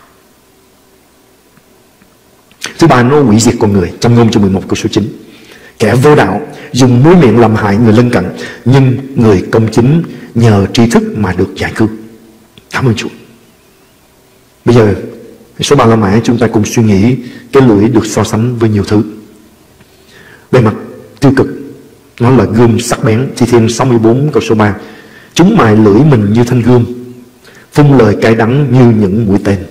S2: Thứ ba, nó hủy diệt con người. Trong Ngôn chương 11 câu số 9: kẻ vô đạo dùng mũi miệng làm hại người lân cận, nhưng người công chính nhờ tri thức mà được giải cứu. Cảm ơn Chúa. Bây giờ số 3 La Mã, chúng ta cùng suy nghĩ cái lưỡi được so sánh với nhiều thứ. Về mặt tiêu cực, nó là gươm sắc bén. Thi Thiên 64 câu số 3: Chúng mài lưỡi mình như thanh gươm, phun lời cay đắng như những mũi tên.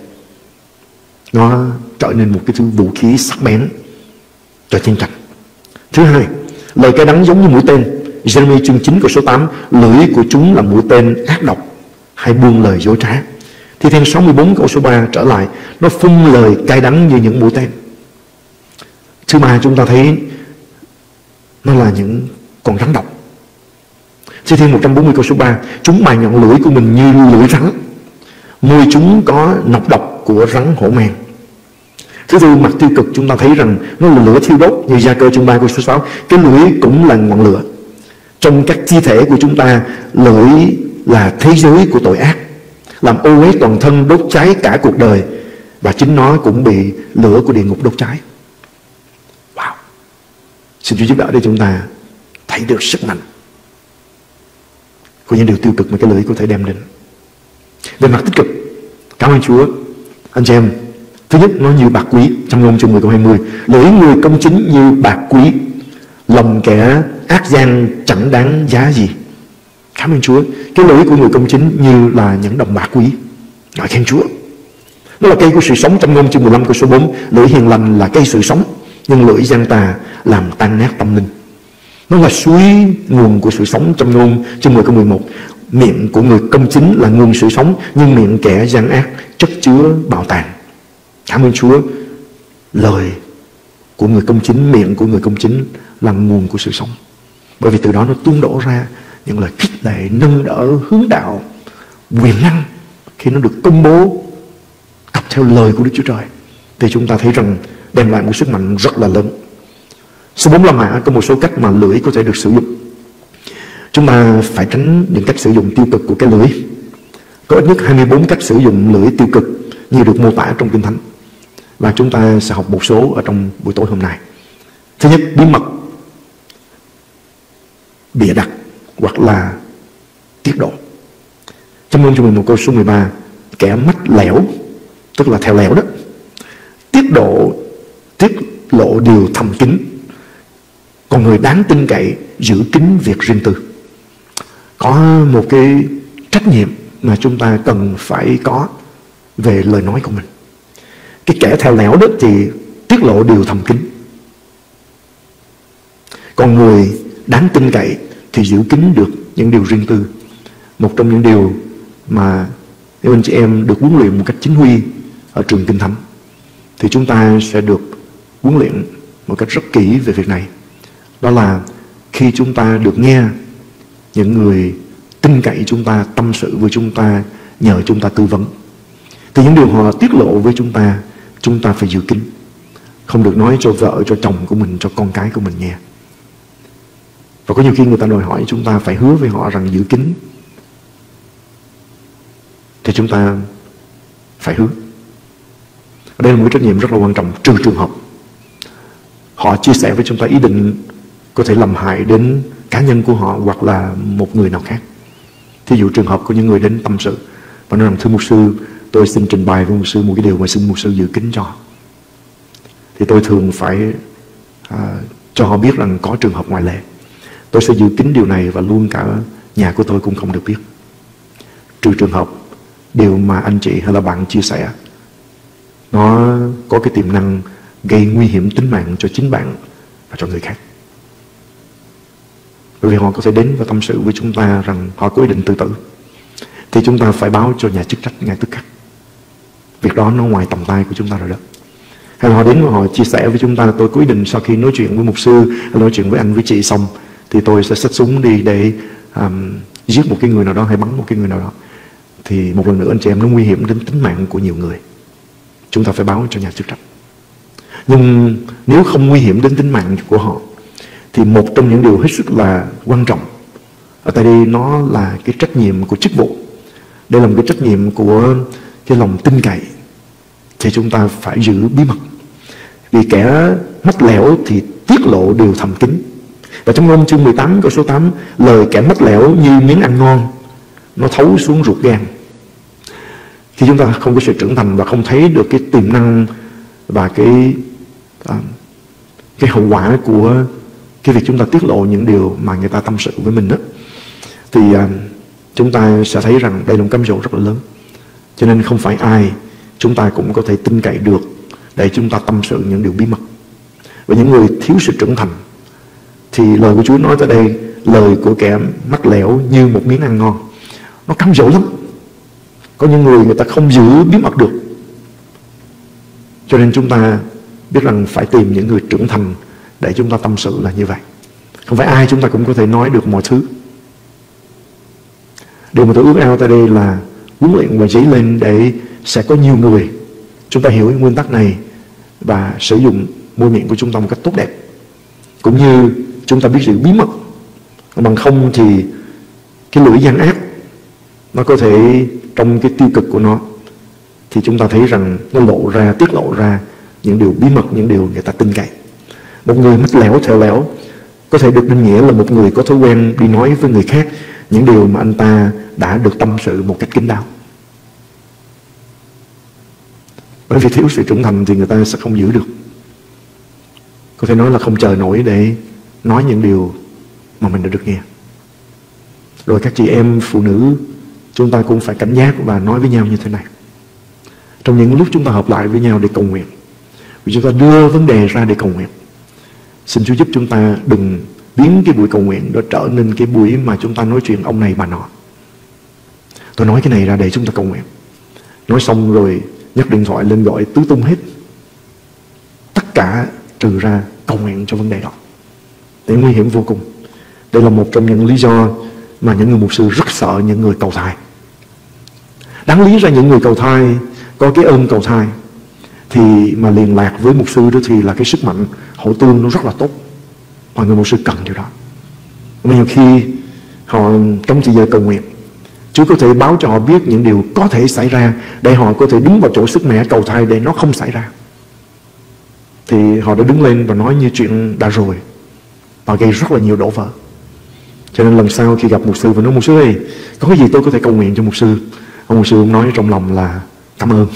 S2: Nó trở nên một cái thứ vũ khí sắc bén cho chiến tranh. Thứ hai, lời cay đắng giống như mũi tên. Jeremy chương 9 câu số 8, lưỡi của chúng là mũi tên ác độc hay buông lời dối trá. Thi Thiên 64 câu số 3 trở lại, nó phun lời cay đắng như những mũi tên. Thứ ba, chúng ta thấy nó là những con rắn độc. Thi Thiên 140 câu số 3, chúng mài nhọn lưỡi của mình như lưỡi rắn, môi chúng có nọc độc của rắn hổ mang. Thứ tư, mặt tiêu cực chúng ta thấy rằng nó là lửa thiêu đốt, như Gia-cơ chương 3 câu số 6, cái lưỡi cũng là ngọn lửa. Trong các chi thể của chúng ta, lưỡi là thế giới của tội ác, làm ô uế toàn thân, đốt cháy cả cuộc đời, và chính nó cũng bị lửa của địa ngục đốt cháy. Wow! Xin Chúa giúp đỡ để chúng ta thấy được sức mạnh của những điều tiêu cực mà cái lưỡi có thể đem đến. Về mặt tích cực, cảm ơn Chúa, anh chị em. Thứ nhất, nó như bạc quý. Trong Ngôn chương 10 câu 20, lưỡi người công chính như bạc quý, lòng kẻ ác gian chẳng đáng giá gì. Cảm ơn Chúa, cái lưỡi của người công chính như là những đồng bạc quý. Ngợi khen Chúa. Nó là cây của sự sống. Trong Ngôn chương 15 câu số 4, lưỡi hiền lành là cây sự sống, nhưng lưỡi gian tà làm tan nát tâm linh. Nó là suối nguồn của sự sống. Trong Ngôn chương 10 câu 11, miệng của người công chính là nguồn sự sống, nhưng miệng kẻ gian ác chất chứa bạo tàn. Cảm ơn Chúa, lời của người công chính, miệng của người công chính là nguồn của sự sống. Bởi vì từ đó nó tuôn đổ ra những lời khích lệ, nâng đỡ, hướng đạo, quyền năng. Khi nó được công bố cặp theo lời của Đức Chúa Trời, thì chúng ta thấy rằng đem lại một sức mạnh rất là lớn. Số 4 La Mã có một số cách mà lưỡi có thể được sử dụng. Chúng ta phải tránh những cách sử dụng tiêu cực của cái lưỡi. Có ít nhất 24 cách sử dụng lưỡi tiêu cực như được mô tả trong Kinh Thánh, và chúng ta sẽ học một số ở trong buổi tối hôm nay. Thứ nhất, bí mật, bịa đặt hoặc là tiết độ. Trong Ngôn chương 11 câu số 13, kẻ mách lẻo, tức là theo lẻo đó, tiết lộ điều thầm kín, còn người đáng tin cậy giữ kín việc riêng tư. Có một cái trách nhiệm mà chúng ta cần phải có về lời nói của mình. Cái kẻ theo lẻo đó thì tiết lộ điều thầm kín, còn người đáng tin cậy thì giữ kín được những điều riêng tư. Một trong những điều mà nếu anh chị em được huấn luyện một cách chính quy ở trường Kinh Thánh, thì chúng ta sẽ được huấn luyện một cách rất kỹ về việc này. Đó là khi chúng ta được nghe những người tin cậy chúng ta tâm sự với chúng ta, nhờ chúng ta tư vấn, thì những điều họ tiết lộ với chúng ta phải giữ kín. Không được nói cho vợ, cho chồng của mình, cho con cái của mình nghe. Và có nhiều khi người ta đòi hỏi chúng ta phải hứa với họ rằng giữ kín, thì chúng ta phải hứa. Đây là một trách nhiệm rất là quan trọng, trừ trường hợp họ chia sẻ với chúng ta ý định có thể làm hại đến cá nhân của họ hoặc là một người nào khác. Thí dụ trường hợp của những người đến tâm sự và nói rằng thưa mục sư, tôi xin trình bày với mục sư một cái điều mà xin mục sư giữ kín cho. Thì tôi thường phải cho họ biết rằng có trường hợp ngoại lệ. Tôi sẽ giữ kín điều này và luôn cả nhà của tôi cũng không được biết. Trừ trường hợp điều mà anh chị hay là bạn chia sẻ nó có cái tiềm năng gây nguy hiểm tính mạng cho chính bạn và cho người khác. Bởi vì họ có thể đến và tâm sự với chúng ta rằng họ có ý định tự tử, thì chúng ta phải báo cho nhà chức trách ngay tức khắc. Việc đó nó ngoài tầm tay của chúng ta rồi đó. Hay là họ đến và họ chia sẻ với chúng ta, tôi có ý định sau khi nói chuyện với mục sư hay nói chuyện với anh với chị xong thì tôi sẽ xách súng đi để giết một cái người nào đó hay bắn một cái người nào đó. Thì một lần nữa anh chị em, nó nguy hiểm đến tính mạng của nhiều người. Chúng ta phải báo cho nhà chức trách. Nhưng nếu không nguy hiểm đến tính mạng của họ, thì một trong những điều hết sức là quan trọng ở tại đây, nó là cái trách nhiệm của chức vụ. Đây là một cái trách nhiệm của cái lòng tin cậy, thì chúng ta phải giữ bí mật. Vì kẻ mách lẻo thì tiết lộ điều thầm kín. Và trong Ngôn chương 18 câu số 8, lời kẻ mách lẻo như miếng ăn ngon, nó thấu xuống ruột gan. Khi chúng ta không có sự trưởng thành và không thấy được cái tiềm năng và cái hậu quả của cái việc chúng ta tiết lộ những điều mà người ta tâm sự với mình đó, thì chúng ta sẽ thấy rằng đây là một cám dỗ rất là lớn. Cho nên không phải ai chúng ta cũng có thể tin cậy được để chúng ta tâm sự những điều bí mật. Và những người thiếu sự trưởng thành thì lời của Chúa nói tới đây, lời của kẻ mắc lẻo như một miếng ăn ngon. Nó cám dỗ lắm. Có những người ta không giữ bí mật được. Cho nên chúng ta biết rằng phải tìm những người trưởng thành để chúng ta tâm sự là như vậy. Không phải ai chúng ta cũng có thể nói được mọi thứ. Điều mà tôi ước ao tại đây là huấn luyện và dấy lên để sẽ có nhiều người chúng ta hiểu nguyên tắc này và sử dụng môi miệng của chúng ta một cách tốt đẹp, cũng như chúng ta biết giữ bí mật. Bằng không thì cái lưỡi gian ác nó có thể trong cái tiêu cực của nó thì chúng ta thấy rằng nó tiết lộ ra những điều bí mật, những điều người ta tin cậy. Một người mách lẻo thèo lẻo có thể được định nghĩa là một người có thói quen đi nói với người khác những điều mà anh ta đã được tâm sự một cách kín đáo. Bởi vì thiếu sự trưởng thành thì người ta sẽ không giữ được. Có thể nói là không chờ nổi để nói những điều mà mình đã được nghe. Rồi các chị em phụ nữ, chúng ta cũng phải cảnh giác và nói với nhau như thế này. Trong những lúc chúng ta hợp lại với nhau để cầu nguyện, vì chúng ta đưa vấn đề ra để cầu nguyện, xin Chúa giúp chúng ta đừng biến cái buổi cầu nguyện đó trở nên cái buổi mà chúng ta nói chuyện ông này bà nọ. Tôi nói cái này ra để chúng ta cầu nguyện. Nói xong rồi nhấc điện thoại lên gọi tứ tung hết. Tất cả trừ ra cầu nguyện cho vấn đề đó. Để nguy hiểm vô cùng. Đây là một trong những lý do mà những người mục sư rất sợ những người cầu thai. Đáng lý ra những người cầu thai có cái ơn cầu thai thì mà liên lạc với mục sư đó thì là cái sức mạnh hậu tương nó rất là tốt. Mọi người mục sư cần điều đó. Nhiều khi họ trong giờ cầu nguyện, Chúa có thể báo cho họ biết những điều có thể xảy ra để họ có thể đứng vào chỗ sức mẻ cầu thai để nó không xảy ra. Thì họ đã đứng lên và nói như chuyện đã rồi và gây rất là nhiều đổ vỡ. Cho nên lần sau khi gặp mục sư và nói: mục sư ơi, có cái gì tôi có thể cầu nguyện cho mục sư? Ông mục sư cũng nói trong lòng là cảm ơn.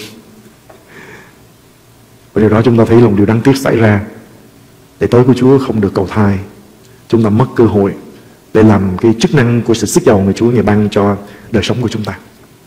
S2: Và điều đó chúng ta thấy là một điều đáng tiếc xảy ra. Để tới của Chúa không được cầu thai, chúng ta mất cơ hội để làm cái chức năng của sự sức giàu mà Chúa Ngài ban cho đời sống của chúng ta.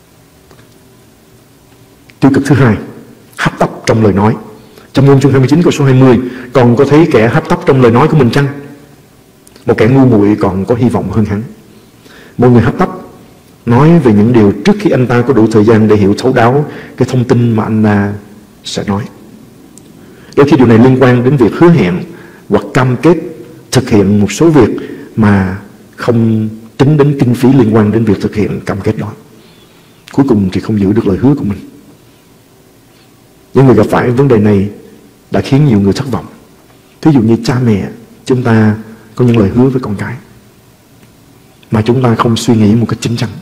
S2: Tiêu cực thứ hai, hấp tấp trong lời nói. Trong Ngôn chương 29 câu số 20, còn có thấy kẻ hấp tấp trong lời nói của mình chăng? Một kẻ ngu muội còn có hy vọng hơn hắn. Một người hấp tấp nói về những điều trước khi anh ta có đủ thời gian để hiểu thấu đáo cái thông tin mà anh ta sẽ nói. Đôi khi điều này liên quan đến việc hứa hẹn hoặc cam kết thực hiện một số việc mà không tính đến kinh phí liên quan đến việc thực hiện cam kết đó. Cuối cùng thì không giữ được lời hứa của mình. Những người gặp phải vấn đề này đã khiến nhiều người thất vọng. Thí dụ như cha mẹ, chúng ta có những lời hứa với con cái mà chúng ta không suy nghĩ một cách chín chắn.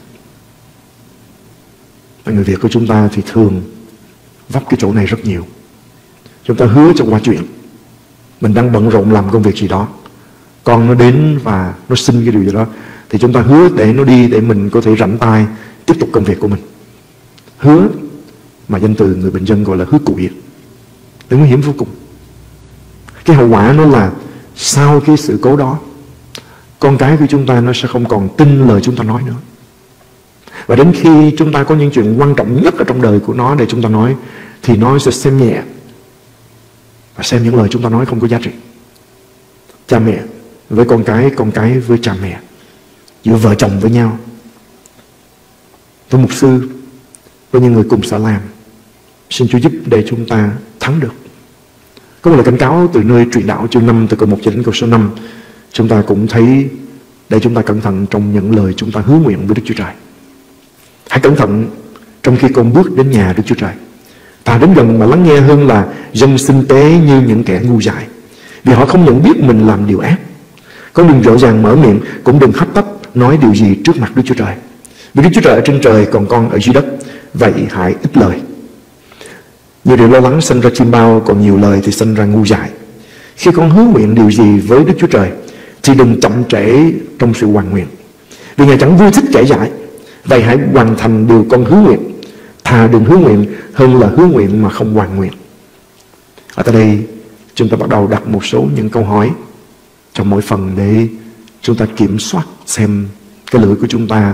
S2: Người Việt của chúng ta thì thường vấp cái chỗ này rất nhiều. Chúng ta hứa cho qua chuyện, mình đang bận rộn làm công việc gì đó, con nó đến và nó xin cái điều gì đó thì chúng ta hứa để nó đi, để mình có thể rảnh tay tiếp tục công việc của mình. Hứa mà danh từ người bình dân gọi là hứa cụi, nó nguy hiểm vô cùng. Cái hậu quả nó là sau cái sự cố đó, con cái của chúng ta nó sẽ không còn tin lời chúng ta nói nữa. Và đến khi chúng ta có những chuyện quan trọng nhất ở trong đời của nó để chúng ta nói, thì nó sẽ xem nhẹ và xem những lời chúng ta nói không có giá trị. Cha mẹ với con cái với cha mẹ, giữa vợ chồng với nhau, với mục sư, với những người cùng xã làm. Xin Chúa giúp để chúng ta thắng được. Có một lời cảnh cáo từ nơi Truyền Đạo chương 5 từ câu 1 cho đến câu số 5. Chúng ta cũng thấy để chúng ta cẩn thận trong những lời chúng ta hứa nguyện với Đức Chúa Trời. Hãy cẩn thận trong khi con bước đến nhà Đức Chúa Trời. Ta đến gần mà lắng nghe hơn là dân sinh tế như những kẻ ngu dại, vì họ không nhận biết mình làm điều ác. Con đừng rộn ràng mở miệng, cũng đừng hấp tấp nói điều gì trước mặt Đức Chúa Trời. Vì Đức Chúa Trời ở trên trời, còn con ở dưới đất. Vậy hãy ít lời. Nhiều điều lo lắng sanh ra chim bao, còn nhiều lời thì sanh ra ngu dại. Khi con hứa nguyện điều gì với Đức Chúa Trời thì đừng chậm trễ trong sự hoàn nguyện, vì Ngài chẳng vui thích kẻ dại. Vậy hãy hoàn thành điều con hứa nguyện. Thà đừng hứa nguyện hơn là hứa nguyện mà không hoàn nguyện. Ở tại đây chúng ta bắt đầu đặt một số những câu hỏi trong mỗi phần để chúng ta kiểm soát xem cái lưỡi của chúng ta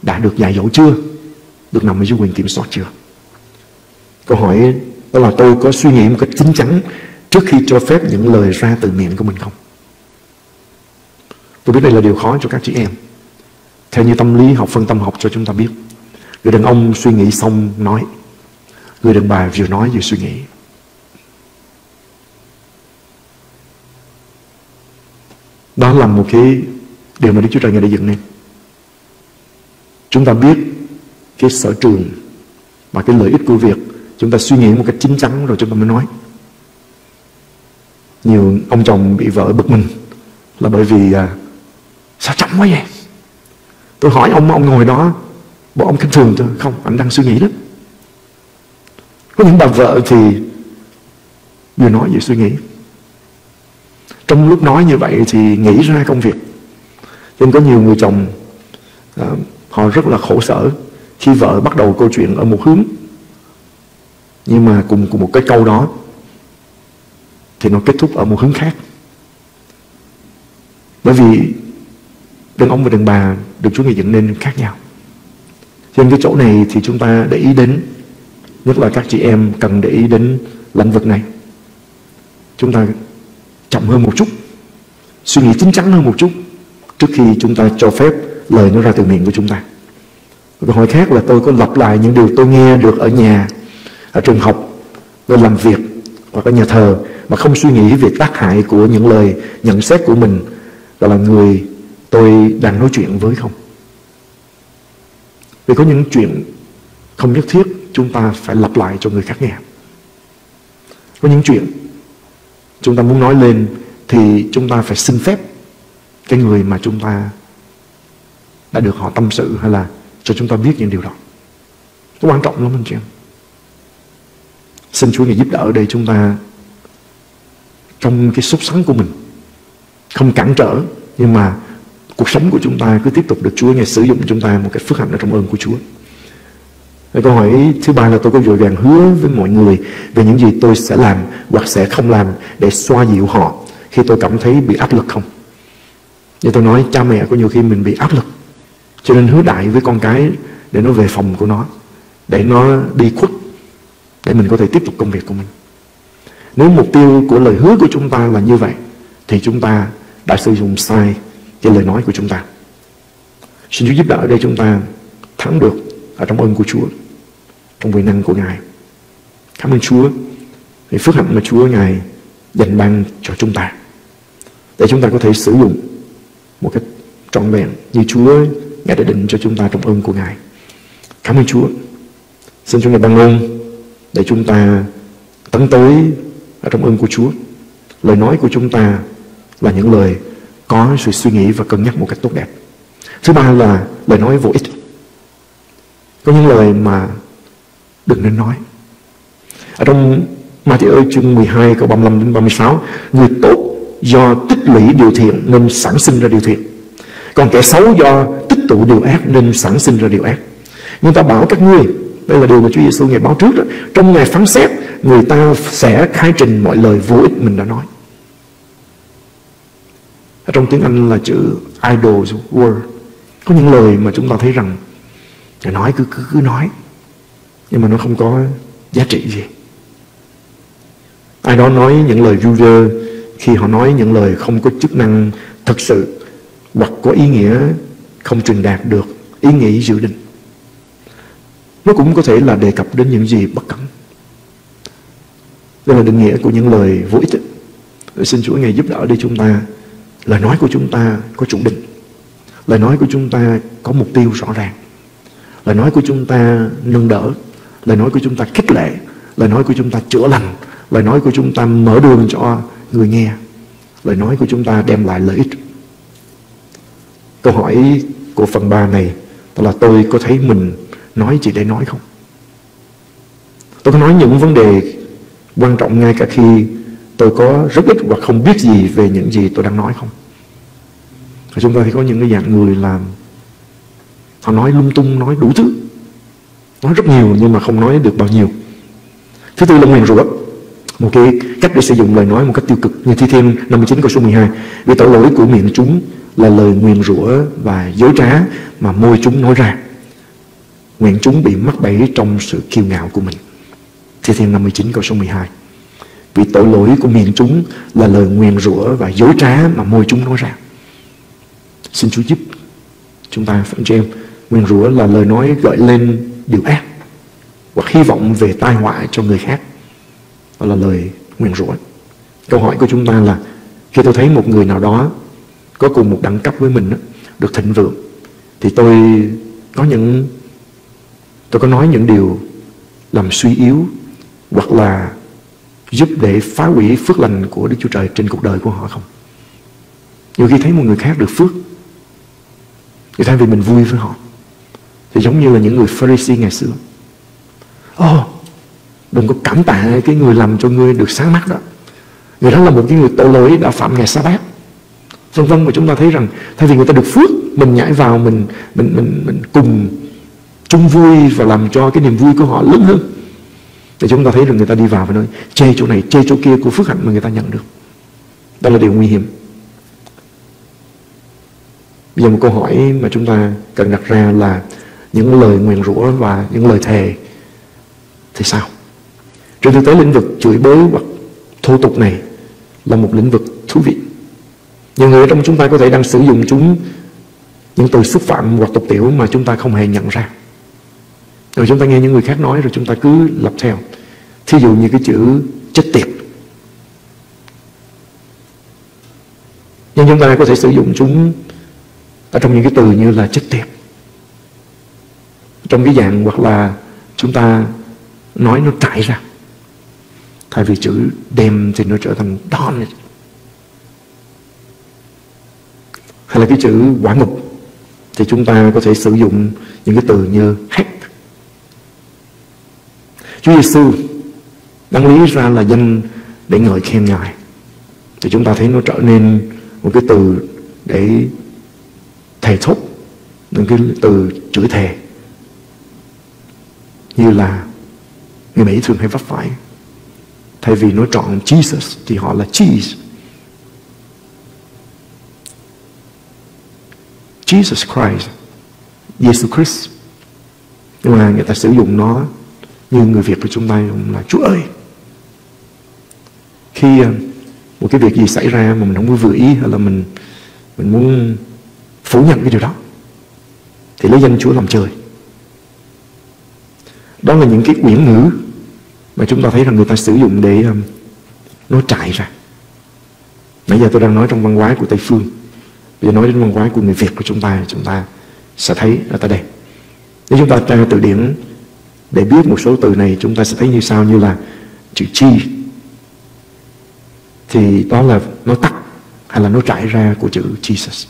S2: đã được dạy dỗ chưa? Được nằm ở dưới quyền kiểm soát chưa? Câu hỏi đó là tôi có suy nghĩ một cách chín chắn trước khi cho phép những lời ra từ miệng của mình không? Tôi biết đây là điều khó cho các chị em. Theo như tâm lý học, phân tâm học cho chúng ta biết, người đàn ông suy nghĩ xong nói, người đàn bà vừa nói vừa suy nghĩ. Đó là một cái điều mà Đức Chúa Trời Ngài đã dựng nên. Chúng ta biết cái sở trường và cái lợi ích của việc chúng ta suy nghĩ một cách chín chắn rồi chúng ta mới nói. Nhiều ông chồng bị vợ bực mình là bởi vì sao chậm quá vậy? Tôi hỏi ông ngồi đó, bộ ông khinh thường tôi. Không, anh đang suy nghĩ đó. Có những bà vợ thì vừa nói vừa suy nghĩ. Trong lúc nói như vậy thì nghĩ ra công việc. Cho nên có nhiều người chồng họ rất là khổ sở khi vợ bắt đầu câu chuyện ở một hướng, nhưng mà cùng một cái câu đó thì nó kết thúc ở một hướng khác. Bởi vì đàn ông và đàn bà được Chúa Ngài dựng nên khác nhau. Cho nên cái chỗ này thì chúng ta để ý đến, nhất là các chị em cần để ý đến lĩnh vực này. Chúng ta chậm hơn một chút, suy nghĩ chín chắn hơn một chút trước khi chúng ta cho phép lời nó ra từ miệng của chúng ta. Câu hỏi khác là tôi có lặp lại những điều tôi nghe được ở nhà, ở trường học, nơi làm việc hoặc ở nhà thờ mà không suy nghĩ về tác hại của những lời nhận xét của mình và là người tôi đang nói chuyện với không? Vì có những chuyện không nhất thiết chúng ta phải lặp lại cho người khác nghe. Có những chuyện chúng ta muốn nói lên thì chúng ta phải xin phép cái người mà chúng ta đã được họ tâm sự hay là cho chúng ta biết những điều đó. Nó quan trọng lắm anh chị em. Xin Chúa Ngài giúp đỡ để chúng ta trong cái sốt sắng của mình không cản trở, nhưng mà cuộc sống của chúng ta cứ tiếp tục được Chúa Ngài sử dụng chúng ta một cái phước hạnh ở trong ơn của Chúa. Câu hỏi thứ ba là tôi có vội vàng hứa với mọi người về những gì tôi sẽ làm hoặc sẽ không làm để xoa dịu họ khi tôi cảm thấy bị áp lực không? Như tôi nói, cha mẹ có nhiều khi mình bị áp lực, cho nên hứa đại với con cái để nó về phòng của nó, để nó đi khuất, để mình có thể tiếp tục công việc của mình. Nếu mục tiêu của lời hứa của chúng ta là như vậy thì chúng ta đã sử dụng sai cái lời nói của chúng ta. Xin Chúa giúp đỡ để chúng ta thắng được ở trong ơn của Chúa, trong quyền năng của Ngài. Cảm ơn Chúa vì phước hạnh mà Chúa Ngài dành ban cho chúng ta, để chúng ta có thể sử dụng một cách trọn vẹn như Chúa Ngài đã định cho chúng ta trong ơn của Ngài. Cảm ơn Chúa. Xin Chúa Ngài ban ơn để chúng ta tấn tới ở trong ơn của Chúa. Lời nói của chúng ta là những lời có sự suy nghĩ và cân nhắc một cách tốt đẹp. Thứ ba là lời nói vô ích. Có những lời mà đừng nên nói. Ở trong Ma-thi-ơ chương 12 câu 35 đến 36, người tốt do tích lũy điều thiện nên sản sinh ra điều thiện, còn kẻ xấu do tích tụ điều ác nên sản sinh ra điều ác. Nhưng ta bảo các ngươi, đây là điều mà Chúa Giêsu Ngài báo trước đó, trong ngày phán xét người ta sẽ khai trình mọi lời vô ích mình đã nói. Ở trong tiếng Anh là chữ idle word. Có những lời mà chúng ta thấy rằng nói cứ nói, nhưng mà nó không có giá trị gì. Ai đó nói những lời vu vơ khi họ nói những lời không có chức năng thực sự hoặc có ý nghĩa không truyền đạt được ý nghĩ dự định. Nó cũng có thể là đề cập đến những gì bất cẩn. Đây là định nghĩa của những lời vô ích. Xin Chúa Ngài giúp đỡ để chúng ta, lời nói của chúng ta có chủ định, lời nói của chúng ta có mục tiêu rõ ràng, lời nói của chúng ta nâng đỡ, lời nói của chúng ta khích lệ, lời nói của chúng ta chữa lành, lời nói của chúng ta mở đường cho người nghe, lời nói của chúng ta đem lại lợi ích. Câu hỏi của phần 3 này là tôi có thấy mình nói chỉ để nói không? Tôi có nói những vấn đề quan trọng ngay cả khi tôi có rất ít hoặc không biết gì về những gì tôi đang nói không? Và chúng ta thì có những cái dạng người làm họ nói lung tung, nói đủ thứ, nói rất nhiều nhưng mà không nói được bao nhiêu. Thứ tư là nguyền rủa. Một cái cách để sử dụng lời nói một cách tiêu cực, như Thi Thiên 59 câu số 12, vì tội lỗi của miệng chúng là lời nguyền rủa và dối trá mà môi chúng nói ra. nguyện chúng bị mắc bẫy trong sự kiêu ngạo của mình. Thi Thiên 59 câu số 12. Vì tội lỗi của miệng chúng là lời nguyền rủa và dối trá mà môi chúng nói ra. Xin Chúa giúp chúng ta, anh chị em. Nguyền rủa là lời nói gợi lên điều ác hoặc hy vọng về tai họa cho người khác. Đó là lời nguyền rủa. Câu hỏi của chúng ta là, khi tôi thấy một người nào đó có cùng một đẳng cấp với mình được thịnh vượng, thì tôi có nói những điều làm suy yếu hoặc là giúp để phá hủy phước lành của Đức Chúa Trời trên cuộc đời của họ không? Nhiều khi thấy một người khác được phước, thì thay vì mình vui với họ, thì giống như là những người Pharisee ngày xưa. Đừng có cảm tạ cái người làm cho ngươi được sáng mắt đó. Người đó là một cái người tội lỗi đã phạm ngày sa bát, vân vân. Mà chúng ta thấy rằng thay vì người ta được phước, mình nhảy vào, mình cùng chung vui và làm cho cái niềm vui của họ lớn hơn. Thì chúng ta thấy rằng người ta đi vào và nói chê chỗ này, chê chỗ kia của phước hạnh mà người ta nhận được. Đó là điều nguy hiểm. Bây giờ một câu hỏi mà chúng ta cần đặt ra là những lời nguyền rủa và những lời thề thì sao? Trên thực tế, lĩnh vực chửi bới hoặc thô tục này là một lĩnh vực thú vị. Nhiều người trong chúng ta có thể đang sử dụng những từ xúc phạm hoặc tục tiểu mà chúng ta không hề nhận ra. Rồi chúng ta nghe những người khác nói rồi chúng ta cứ lập theo. Thí dụ như cái chữ chết tiệt, nhưng chúng ta có thể sử dụng chúng ở trong những cái từ như là chết tiệt, trong cái dạng hoặc là chúng ta nói nó trải ra. Thay vì chữ đem thì nó trở thành darn it. Hay là cái chữ quả ngục thì chúng ta có thể sử dụng những cái từ như heck. Chúa Giêsu đáng lý ra là danh để ngợi khen Ngài, thì chúng ta thấy nó trở nên một cái từ để thề thốt, những cái từ chửi thề như là người Mỹ thường hay vấp phải. Thay vì nói trọn Jesus thì họ là cheese. Jesus Christ, Jesus Christ. Nhưng mà người ta sử dụng nó như người Việt của chúng ta là Chúa ơi. Khi một cái việc gì xảy ra mà mình không có vừa ý, hay là mình muốn phủ nhận cái điều đó, thì lấy danh Chúa làm chơi. Đó là những cái uyển ngữ mà chúng ta thấy rằng người ta sử dụng để nó trải ra. Nãy giờ tôi đang nói trong văn hóa của Tây Phương, bây giờ nói đến văn hóa của người Việt của chúng ta sẽ thấy ở tại đây. Nếu chúng ta tra từ điển để biết một số từ này, chúng ta sẽ thấy như sau, như là chữ chi thì đó là nó tắt hay là nó trải ra của chữ Jesus.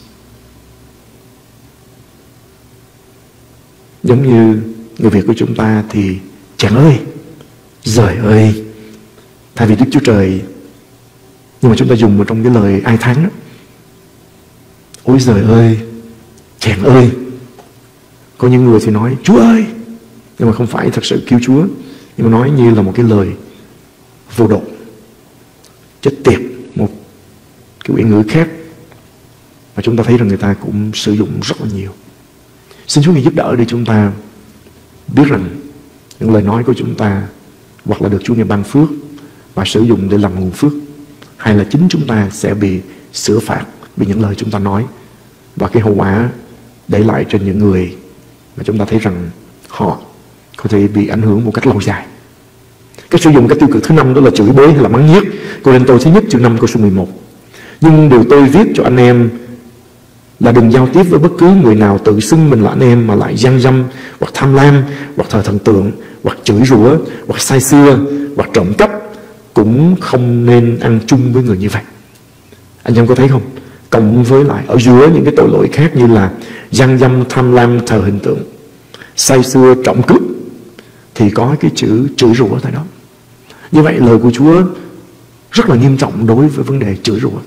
S2: Giống như người Việt của chúng ta thì chàng ơi, giời ơi, thay vì Đức Chúa Trời, nhưng mà chúng ta dùng vào trong cái lời ai thán đó. Ôi giời ơi, chàng ơi. Có những người thì nói Chúa ơi, nhưng mà không phải thật sự kêu Chúa, nhưng mà nói như là một cái lời vô độ, chết tiệt, một cái uyển ngữ khác mà chúng ta thấy rằng người ta cũng sử dụng rất là nhiều. Xin Chúa Ngài giúp đỡ để chúng ta biết rằng những lời nói của chúng ta hoặc là được Chúa Ngài ban phước và sử dụng để làm nguồn phước, hay là chính chúng ta sẽ bị sửa phạt vì những lời chúng ta nói, và cái hậu quả để lại trên những người mà chúng ta thấy rằng họ có thể bị ảnh hưởng một cách lâu dài. Cách sử dụng cách tiêu cực thứ 5 đó là chửi bới hay là mắng nhiếc. Cô-rinh-tô thứ nhất chương 5 câu số 11. Nhưng điều tôi viết cho anh em là đừng giao tiếp với bất cứ người nào tự xưng mình là anh em mà lại gian dâm, hoặc tham lam, hoặc thờ thần tượng, hoặc chửi rủa, hoặc say sưa, hoặc trộm cắp. Cũng không nên ăn chung với người như vậy. Anh em có thấy không? Cộng với lại ở giữa những cái tội lỗi khác như là gian dâm, tham lam, thờ hình tượng, say sưa, trộm cướp, thì có cái chữ chửi rủa tại đó. Như vậy lời của Chúa rất là nghiêm trọng đối với vấn đề chửi rủa.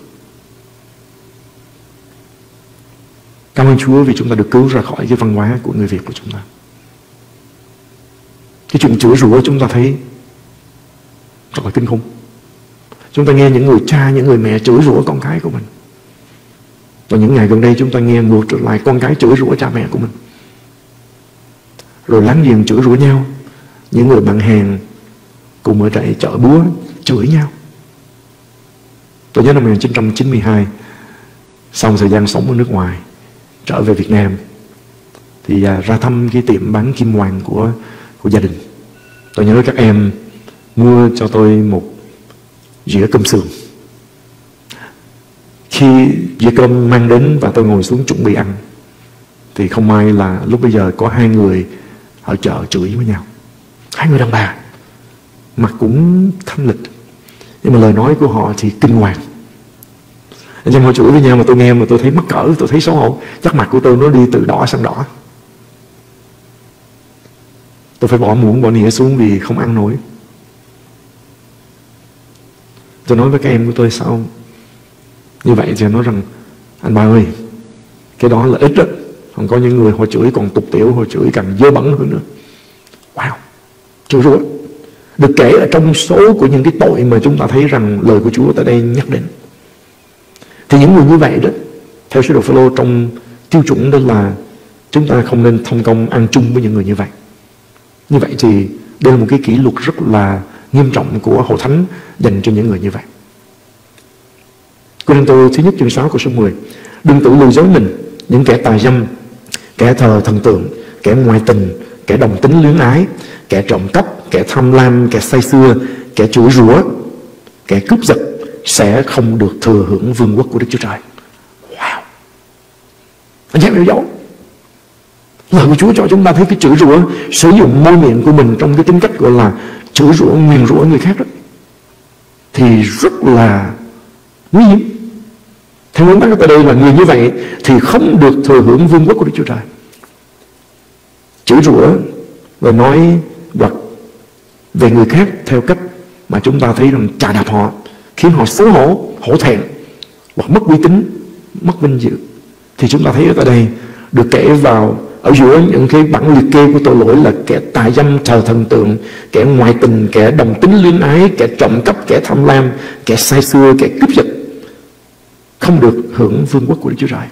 S2: Cảm ơn Chúa vì chúng ta được cứu ra khỏi cái văn hóa của người Việt của chúng ta. Cái chuyện chửi rủa chúng ta thấy rất là kinh khủng. Chúng ta nghe những người cha, những người mẹ chửi rủa con cái của mình. Và những ngày gần đây chúng ta nghe ngược trở lại con cái chửi rủa cha mẹ của mình. rồi láng giềng chửi rủa nhau, những người bạn hàng cùng ở trại chợ búa chửi nhau. Tôi nhớ năm 1992, sau thời gian sống ở nước ngoài, trở về Việt Nam thì ra thăm cái tiệm bán kim hoàn của gia đình. Tôi nhớ các em mua cho tôi một dĩa cơm sườn. Khi dĩa cơm mang đến và tôi ngồi xuống chuẩn bị ăn, thì không may là lúc bây giờ có hai người ở chợ chửi với nhau. Hai người đàn bà, mặt cũng thanh lịch, nhưng mà lời nói của họ thì kinh hoàng. Anh họ chửi với nhau mà tôi nghe mà tôi thấy mắc cỡ, tôi thấy xấu hổ. Chắc mặt của tôi nó đi từ đỏ sang đỏ. Tôi phải bỏ muỗng bỏ nĩa xuống vì không ăn nổi. Tôi nói với các em của tôi sao như vậy, thì nói rằng anh ba ơi, cái đó là ít đó. Còn có những người họ chửi còn tục tiểu, họ chửi càng dơ bẩn hơn nữa. Wow, chửi rủa được kể ở trong số của những cái tội mà chúng ta thấy rằng lời của Chúa tại đây nhắc đến. Thì những người như vậy đó, theo sứ đồ Phêrô, trong tiêu chuẩn đó là chúng ta không nên thông công ăn chung với những người như vậy. Như vậy thì đây là một cái kỷ luật rất là nghiêm trọng của Hội Thánh dành cho những người như vậy. Cô-rinh-tô thứ nhất chương 6 câu số 10: đừng tự lừa dối mình, những kẻ tà dâm, kẻ thờ thần tượng, kẻ ngoại tình, kẻ đồng tính luyến ái, kẻ trộm cắp, kẻ tham lam, kẻ say sưa, kẻ chửi rủa, kẻ cướp giật sẽ không được thừa hưởng vương quốc của Đức Chúa Trời. Wow! Anh chị em hiểu dấu. Lời của Chúa cho chúng ta thấy cái chửi rủa, sử dụng môi miệng của mình trong cái tính cách gọi là chửi rủa, nguyền rủa người khác đó, thì rất là nguy hiểm. Theo nguyên tắc tại đây là người như vậy thì không được thừa hưởng vương quốc của Đức Chúa Trời. Chửi rủa và nói hoặc về người khác theo cách mà chúng ta thấy rằng chà đạp họ, khiến họ xấu hổ, hổ thẹn hoặc mất uy tín, mất vinh dự, thì chúng ta thấy ở tại đây được kể vào ở giữa những cái bảng liệt kê của tội lỗi là kẻ tà dâm, thờ thần tượng, kẻ ngoại tình, kẻ đồng tính luyến ái, kẻ trộm cắp, kẻ tham lam, kẻ say sưa, kẻ cướp giật, không được hưởng vương quốc của Đức Chúa Trời.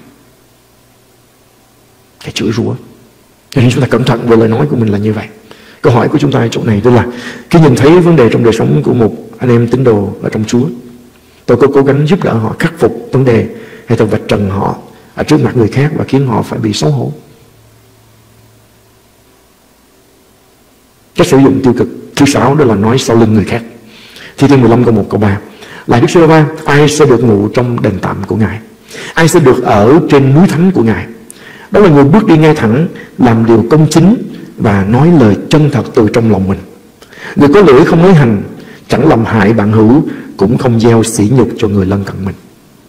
S2: Kẻ chửi rủa. Cho nên chúng ta cẩn thận về lời nói của mình là như vậy. Câu hỏi của chúng ta ở chỗ này đó là khi nhìn thấy vấn đề trong đời sống của một anh em tín đồ ở trong Chúa, tôi có cố gắng giúp đỡ họ khắc phục vấn đề, hay tôi vạch trần họ ở trước mặt người khác và khiến họ phải bị xấu hổ? Cách sử dụng tiêu cực thứ 6 đó là nói sau lưng người khác. Thi Thiên 15 câu 1 câu 3: Lạy Đức Giê-hô-va, ai sẽ được ngủ trong đền tạm của Ngài? Ai sẽ được ở trên núi thánh của Ngài? Đó là người bước đi ngay thẳng, làm điều công chính và nói lời chân thật từ trong lòng mình. Người có lưỡi không nói hành, chẳng làm hại bạn hữu, cũng không gieo sỉ nhục cho người lân cận mình.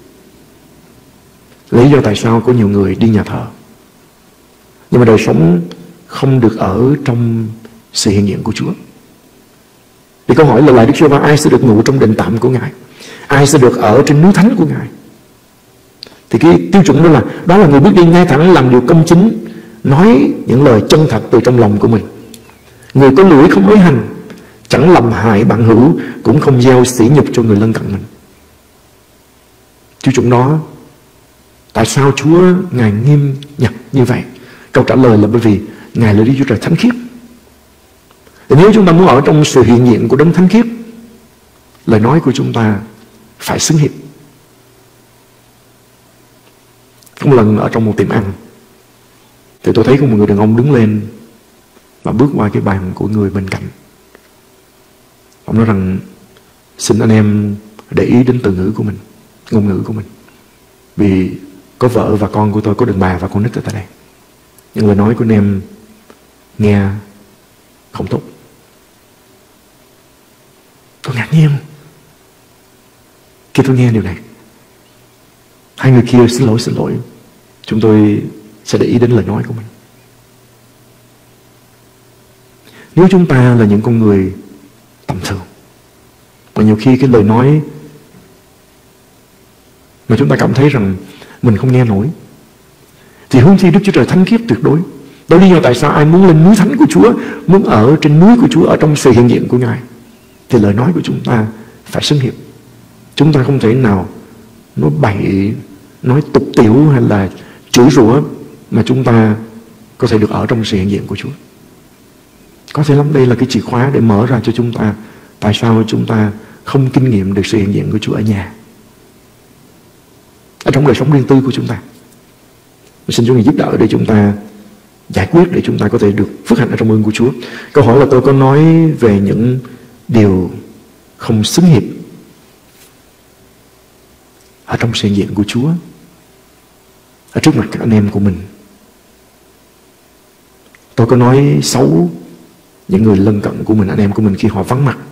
S2: Lý do tại sao có nhiều người đi nhà thờ nhưng mà đời sống không được ở trong sự hiện diện của Chúa? Thì câu hỏi là Lạy Đức Giê-hô-va, ai sẽ được ngủ trong đền tạm của Ngài? Ai sẽ được ở trên núi thánh của Ngài? Thì cái tiêu chuẩn đó là người bước đi ngay thẳng, làm điều công chính, nói những lời chân thật từ trong lòng của mình. Người có lưỡi không nói hành, chẳng làm hại bạn hữu, cũng không gieo sỉ nhục cho người lân cận mình. Tiêu chuẩn đó, tại sao Chúa Ngài nghiêm nhặt như vậy? Câu trả lời là bởi vì Ngài là Đức Chúa Trời thánh khiết. Thì nếu chúng ta muốn ở trong sự hiện diện của Đấng thánh khiết, lời nói của chúng ta phải xứng hiệp. Có một lần ở trong một tiệm ăn, thì tôi thấy có một người đàn ông đứng lên và bước qua cái bàn của người bên cạnh. Ông nói rằng: xin anh em để ý đến từ ngữ của mình, ngôn ngữ của mình, vì có vợ và con của tôi, có đàn bà và con nít ở tại đây. Nhưng lời nói của anh em nghe không tốt. Tôi ngạc nhiên khi tôi nghe điều này. Hai người kia xin lỗi, chúng tôi sẽ để ý đến lời nói của mình. Nếu chúng ta là những con người tầm thường, và nhiều khi cái lời nói mà chúng ta cảm thấy rằng mình không nghe nổi, thì huống chi Đức Chúa Trời thánh khiết tuyệt đối. Đó là lý do tại sao ai muốn lên núi thánh của Chúa, muốn ở trên núi của Chúa, ở trong sự hiện diện của Ngài, thì lời nói của chúng ta phải xứng hiệp. Chúng ta không thể nào nói bậy, nói tục tiểu hay là chửi rủa mà chúng ta có thể được ở trong sự hiện diện của Chúa. Có thể lắm đây là cái chìa khóa để mở ra cho chúng ta tại sao chúng ta không kinh nghiệm được sự hiện diện của Chúa ở nhà, ở trong đời sống riêng tư của chúng ta. Xin Chúa Ngài giúp đỡ để chúng ta giải quyết, để chúng ta có thể được phước hạnh ở trong ơn của Chúa. Câu hỏi là tôi có nói về những điều không xứng hiệp ở trong sự hiện diện của Chúa ở trước mặt các anh em của mình. Tôi có nói xấu những người lân cận của mình, anh em của mình khi họ vắng mặt.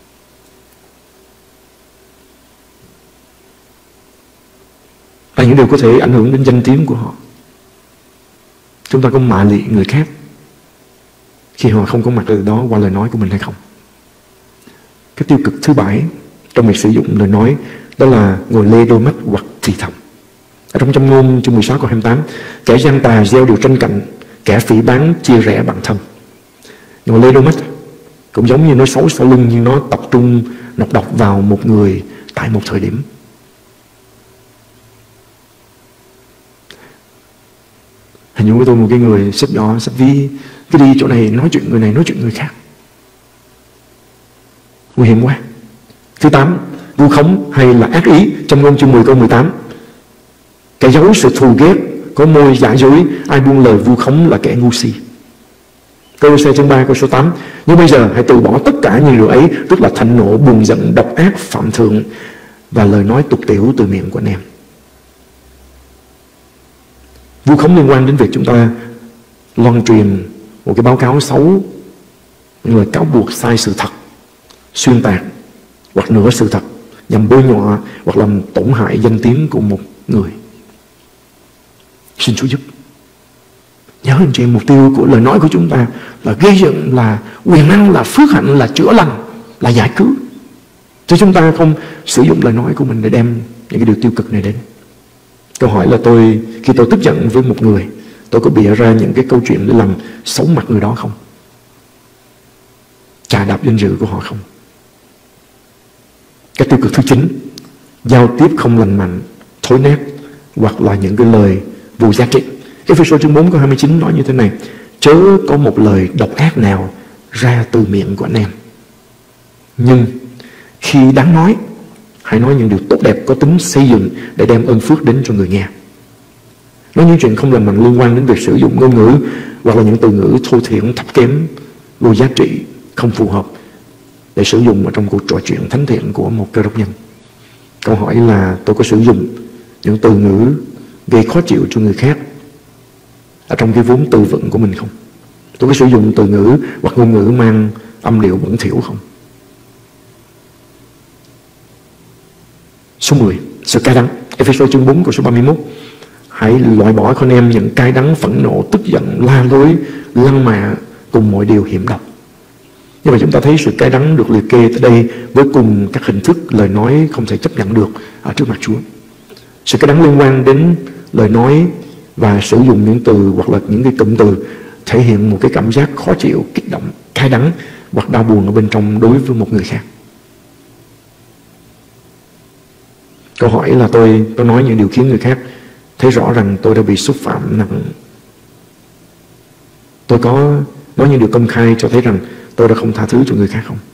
S2: Và những điều có thể ảnh hưởng đến danh tiếng của họ. Chúng ta có mạ lị người khác khi họ không có mặt ở đó qua lời nói của mình hay không? Cái tiêu cực thứ 7 trong việc sử dụng lời nói đó là ngồi lê đôi mắt hoặc thì thầm. Ở trong Châm Ngôn chương 16 câu 28, kẻ gian tà gieo điều tranh cạnh, kẻ phỉ báng chia rẽ bạn thân. Ngồi lê đôi mắt cũng giống như nói xấu sau lưng, nhưng nó tập trung nọc độc vào một người tại một thời điểm. Hình như với tôi một cái người xếp nhỏ, xếp ví, cứ đi chỗ này nói chuyện người này, nói chuyện người khác. Nguy hiểm quá. Thứ 8, vu khống hay là ác ý. Trong Ngôn chương 10 câu 18, kẻ giấu sự thù ghét, có môi giả dối, ai buông lời vu khống là kẻ ngu si. Cô-lô-se chương 3 câu số 8, nhưng bây giờ hãy từ bỏ tất cả những điều ấy, tức là thạnh nộ, buồn giận, độc ác, phạm thượng và lời nói tục tĩu từ miệng của anh em. Vu khống liên quan đến việc chúng ta loan truyền một cái báo cáo xấu, những lời cáo buộc sai sự thật, xuyên tạc hoặc nửa sự thật nhằm bôi nhọ hoặc làm tổn hại danh tiếng của một người. Xin Chúa giúp. Nhớ anh chị, mục tiêu của lời nói của chúng ta là gây dựng, là quyền năng, là phước hạnh, là chữa lành, là giải cứu. Chứ chúng ta không sử dụng lời nói của mình để đem những cái điều tiêu cực này đến. Câu hỏi là khi tôi tức giận với một người, tôi có bịa ra những cái câu chuyện để làm xấu mặt người đó không? Chà đạp danh dự của họ không? Cái tiêu cực thứ 9, giao tiếp không lành mạnh, thối nát hoặc là những cái lời vô giá trị. Ê-phê-sô chương 4 câu 29 nói như thế này: chớ có một lời độc ác nào ra từ miệng của anh em, nhưng khi đáng nói, hãy nói những điều tốt đẹp có tính xây dựng để đem ơn phước đến cho người nghe. Nói những chuyện không lành mạnh liên quan đến việc sử dụng ngôn ngữ hoặc là những từ ngữ thô thiển, thấp kém, vô giá trị, không phù hợp để sử dụng ở trong cuộc trò chuyện thánh thiện của một cơ đốc nhân. Câu hỏi là tôi có sử dụng những từ ngữ gây khó chịu cho người khác ở trong cái vốn từ vựng của mình không? Tôi có sử dụng từ ngữ hoặc ngôn ngữ mang âm điệu bẩn thỉu không? Số 10, sự cay đắng. Ê-phê-sô chương 4 câu số 31, hãy loại bỏ con em những cay đắng, phẫn nộ, tức giận, la lối, lăng mạ cùng mọi điều hiểm độc. Nhưng mà chúng ta thấy sự cay đắng được liệt kê tới đây với cùng các hình thức lời nói không thể chấp nhận được ở trước mặt Chúa. Sự cay đắng liên quan đến lời nói và sử dụng những từ hoặc là những cái cụm từ thể hiện một cái cảm giác khó chịu, kích động, cay đắng hoặc đau buồn ở bên trong đối với một người khác. Câu hỏi là tôi nói những điều khiến người khác thấy rõ rằng tôi đã bị xúc phạm nặng. Tôi có nói những điều công khai cho thấy rằng tôi đã không tha thứ cho người khác không?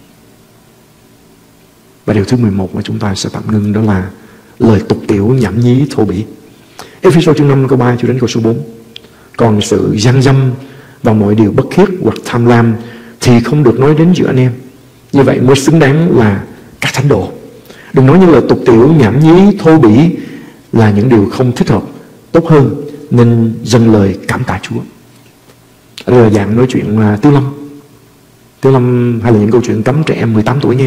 S2: Và điều thứ 11 mà chúng ta sẽ tạm ngưng đó là lời tục tiểu, nhảm nhí, thô bỉ. Ê-phê-sô chương 5 câu 3 cho đến câu số 4. Còn sự gian dâm và mọi điều bất khiết hoặc tham lam thì không được nói đến giữa anh em. Như vậy mới xứng đáng là các thánh đồ. Đừng nói những lời tục tiểu, nhảm nhí, thô bỉ là những điều không thích hợp. Tốt hơn nên dâng lời cảm tạ Chúa. Đây là dạng nói chuyện Tiêu Lâm hay là những câu chuyện cấm trẻ em 18 tuổi nha.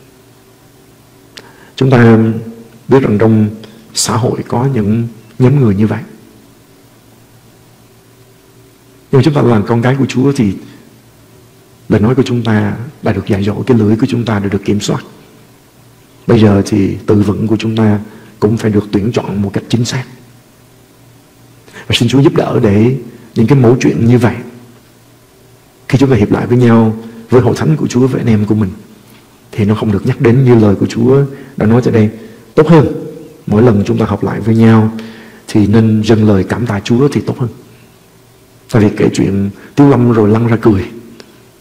S2: Chúng ta biết rằng trong xã hội có những nhóm người như vậy. Nhưng mà chúng ta là con cái của Chúa thì lời nói của chúng ta đã được dạy dỗ, cái lưỡi của chúng ta đã được kiểm soát. Bây giờ thì từ vựng của chúng ta cũng phải được tuyển chọn một cách chính xác. Và xin Chúa giúp đỡ để những cái mẫu chuyện như vậy, khi chúng ta hiệp lại với nhau, với hội thánh của Chúa, với anh em của mình, thì nó không được nhắc đến như lời của Chúa đã nói tại đây. Tốt hơn, mỗi lần chúng ta học lại với nhau thì nên dâng lời cảm tạ Chúa thì tốt hơn. Tại vì kể chuyện Tiêu Lâm rồi lăn ra cười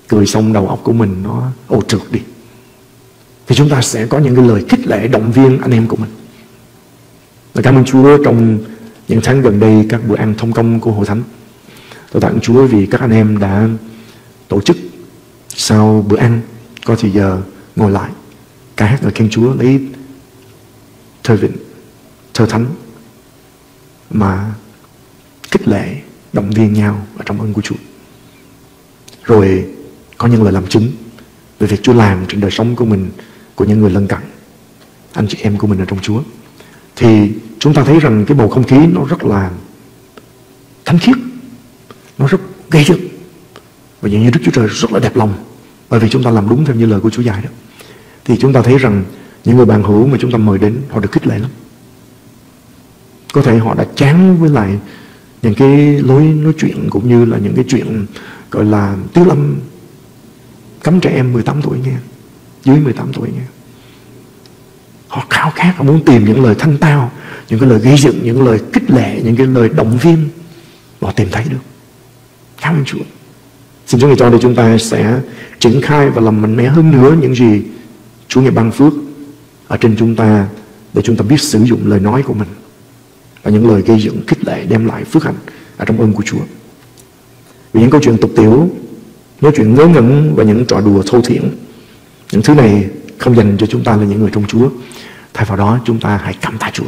S2: cười xong đầu óc của mình nó ô trượt đi, thì chúng ta sẽ có những cái lời khích lệ động viên anh em của mình. Và cảm ơn Chúa trong những tháng gần đây, các bữa ăn thông công của Hội Thánh, tôi tạ ơn Chúa vì các anh em đã tổ chức sau bữa ăn có thời giờ ngồi lại ca hát lời khen Chúa, lấy thơ vịnh, thơ thánh mà khích lệ động viên nhau ở trong ơn của Chúa. Rồi có những lời làm chứng về việc Chúa làm trên đời sống của mình, của những người lân cận, anh chị em của mình ở trong Chúa. Thì chúng ta thấy rằng cái bầu không khí nó rất là thánh khiết, nó rất gây dựng, và dường như Đức Chúa Trời rất là đẹp lòng, bởi vì chúng ta làm đúng theo như lời của Chúa dạy đó. Thì chúng ta thấy rằng những người bạn hữu mà chúng ta mời đến, họ được khích lệ lắm. Có thể họ đã chán với lại những cái lối nói chuyện, cũng như là những cái chuyện gọi là tiếu lâm cấm trẻ em 18 tuổi nghe, dưới 18 tuổi nghe. Họ khao khát, họ muốn tìm những lời thanh tao, những cái lời gây dựng, những lời khích lệ, những cái lời động viên, họ tìm thấy được. Cảm ơn Chúa. Xin Chúa ngài cho để chúng ta sẽ triển khai và làm mạnh mẽ hơn nữa những gì Chúa ngài ban phước ở trên chúng ta, để chúng ta biết sử dụng lời nói của mình và những lời gây dựng, khích lệ, đem lại phước hạnh ở trong ơn của Chúa. Vì những câu chuyện tục tiểu, nói chuyện ngớ ngẩn và những trò đùa thô thiển, những thứ này không dành cho chúng ta là những người trong Chúa. Thay vào đó chúng ta hãy cảm tạ Chúa.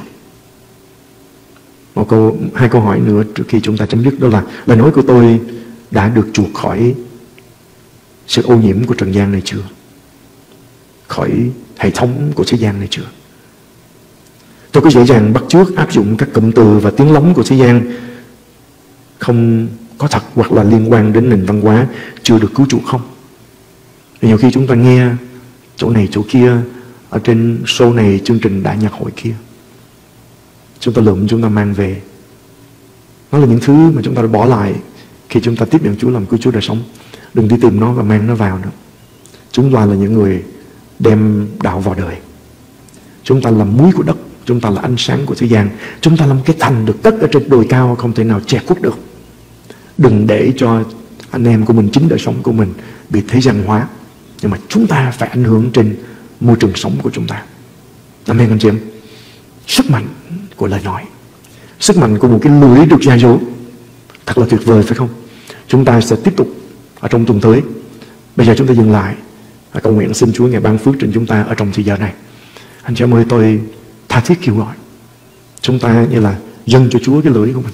S2: Hai câu hỏi nữa trước khi chúng ta chấm dứt, đó là lời nói của tôi đã được chuộc khỏi sự ô nhiễm của trần gian này chưa? Khỏi hệ thống của thế gian này chưa? Tôi có dễ dàng bắt chước áp dụng các cụm từ và tiếng lóng của thế gian không có thật, hoặc là liên quan đến nền văn hóa chưa được cứu chuộc không? Vì nhiều khi chúng ta nghe chỗ này chỗ kia, ở trên show này, chương trình đại nhạc hội kia, chúng ta lượm, chúng ta mang về. Nó là những thứ mà chúng ta đã bỏ lại khi chúng ta tiếp nhận Chúa làm cứu Chúa đời sống. Đừng đi tìm nó và mang nó vào nữa. Chúng ta là những người đem đạo vào đời. Chúng ta là muối của đất, chúng ta là ánh sáng của thế gian, chúng ta là một cái thành được cất ở trên đồi cao, không thể nào che khuất được. Đừng để cho anh em của mình, chính đời sống của mình bị thế gian hóa, nhưng mà chúng ta phải ảnh hưởng trên môi trường sống của chúng ta. Amen anh chị em. Sức mạnh của lời nói, sức mạnh của một cái lưỡi được dạy dỗ thật là tuyệt vời, phải không? Chúng ta sẽ tiếp tục ở trong tuần tới. Bây giờ chúng ta dừng lại và cầu nguyện xin Chúa ngài ban phước trên chúng ta ở trong thời giờ này. Anh chị em ơi, tôi tha thiết kêu gọi chúng ta như là dâng cho Chúa cái lưỡi của mình,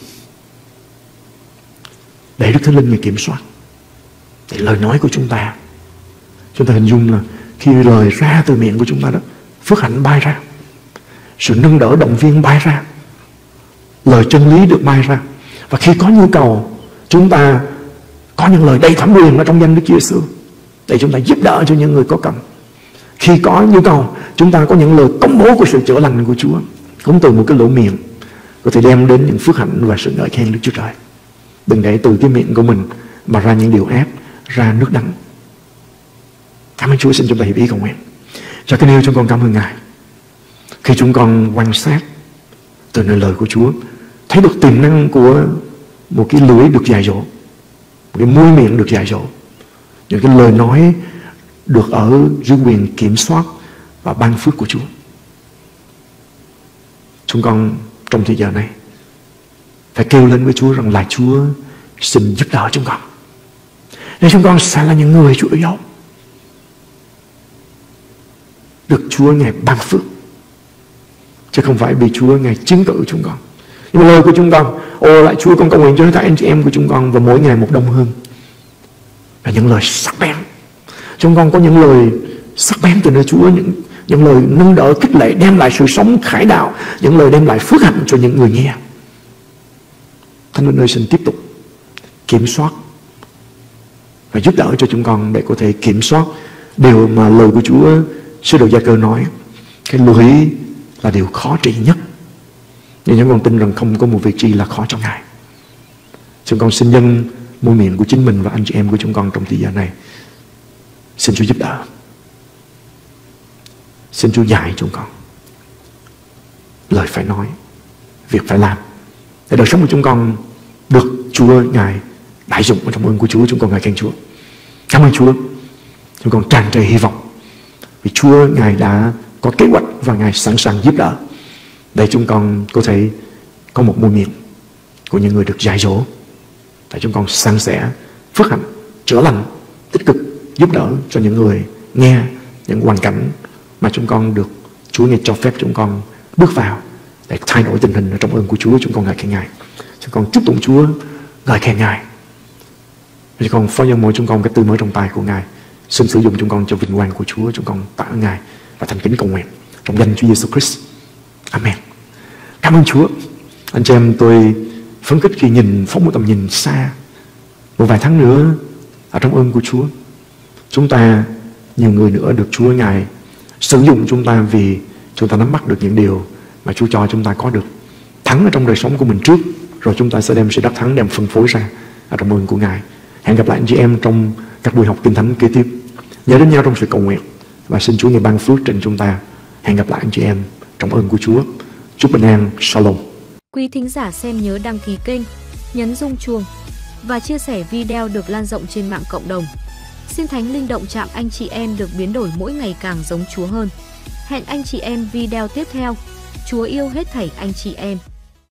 S2: để Đức Thánh Linh ngài kiểm soát, để lời nói của chúng ta hình dung là khi lời ra từ miệng của chúng ta đó, phước hạnh bay ra, sự nâng đỡ động viên bay ra, lời chân lý được bay ra. Và khi có nhu cầu, chúng ta có những lời đầy thẩm quyền ở trong danh Đức Chúa Giêsu để chúng ta giúp đỡ cho những người có cần. Khi có nhu cầu, chúng ta có những lời công bố của sự chữa lành của Chúa, cũng từ một cái lỗ miệng có thể đem đến những phước hạnh và sự ngợi khen Đức Chúa Trời. Đừng để từ cái miệng của mình mà ra những điều ác, ra nước đắng. Cảm ơn Chúa. Xin chúng ta hiệp ý cầu nguyện. Cha kính yêu, chúng con cảm ơn Ngài khi chúng con quan sát từ nơi lời của Chúa, thấy được tiềm năng của một cái lưỡi được dạy dỗ, một cái môi miệng được dạy dỗ, những cái lời nói được ở dưới quyền kiểm soát và ban phước của Chúa. Chúng con trong thời giờ này phải kêu lên với Chúa rằng là Chúa xin giúp đỡ chúng con, để chúng con sẽ là những người Chúa yêu dấu, được Chúa ngài ban phước, chứ không phải bị Chúa ngài chứng cử chúng con. Nhưng mà lời của chúng con, lại Chúa con cầu nguyện cho tất cả anh chị em của chúng con, và mỗi ngày một đông hơn, và những lời sắc bén. Chúng con có những lời sắc bén từ nơi Chúa, những lời nâng đỡ, khích lệ, đem lại sự sống khải đạo, những lời đem lại phước hạnh cho những người nghe. Thánh Linh ơi, xin tiếp tục kiểm soát và giúp đỡ cho chúng con để có thể kiểm soát điều mà lời của Chúa sứ đồ Gia Cơ nói, cái lưỡi là điều khó trị nhất. Nhưng chúng con tin rằng không có một việc chi là khó cho Ngài. Chúng con xin dâng môi miệng của chính mình và anh chị em của chúng con trong thời gian này. Xin Chúa giúp đỡ, xin Chúa dạy chúng con lời phải nói, việc phải làm, để đời sống của chúng con được Chúa ngài đại dụng trong ơn của Chúa. Chúng con ngợi khen Chúa. Cảm ơn Chúa. Chúng con tràn trề hy vọng vì Chúa Ngài đã có kế hoạch và Ngài sẵn sàng giúp đỡ để chúng con có thể có một môi miệng của những người được dạy dỗ, để chúng con san sẻ phước hạnh, chữa lành, tích cực giúp đỡ cho những người nghe những hoàn cảnh mà chúng con được Chúa Ngài cho phép chúng con bước vào để thay đổi tình hình ở trong ơn của Chúa. Chúng con ngợi khen Ngài. Chúng con chúc tụng Chúa, ngợi khen Ngài. Chúng con phó dân mỗi chúng con cái tư mới trong tay của Ngài. Xin sử dụng chúng con cho vinh quang của Chúa. Chúng con tạ ơn Ngài và thành kính cầu nguyện trong danh Chúa Giêsu Christ. Amen. Cảm ơn Chúa. Anh chị em, tôi phấn khích khi phóng một tầm nhìn xa. Một vài tháng nữa ở trong ơn của Chúa, chúng ta nhiều người nữa được Chúa Ngài sử dụng chúng ta vì chúng ta nắm bắt được những điều mà Chúa cho chúng ta có được thắng ở trong đời sống của mình trước, rồi chúng ta sẽ đem sự đắc thắng đem phân phối ra ở trong ơn của Ngài. Hẹn gặp lại anh chị em trong các buổi học Kinh Thánh kế tiếp. Nhớ đến nhau trong sự cầu nguyện và xin Chúa Ngài ban phước trên chúng ta. Hẹn gặp lại anh chị em trong ơn của Chúa. Chúc bình an. Shalom.
S3: Quý thính giả xem nhớ đăng ký kênh, nhấn rung chuông và chia sẻ video được lan rộng trên mạng cộng đồng. Xin Thánh Linh động chạm anh chị em được biến đổi mỗi ngày càng giống Chúa hơn. Hẹn anh chị em video tiếp theo. Chúa yêu hết thảy anh chị em.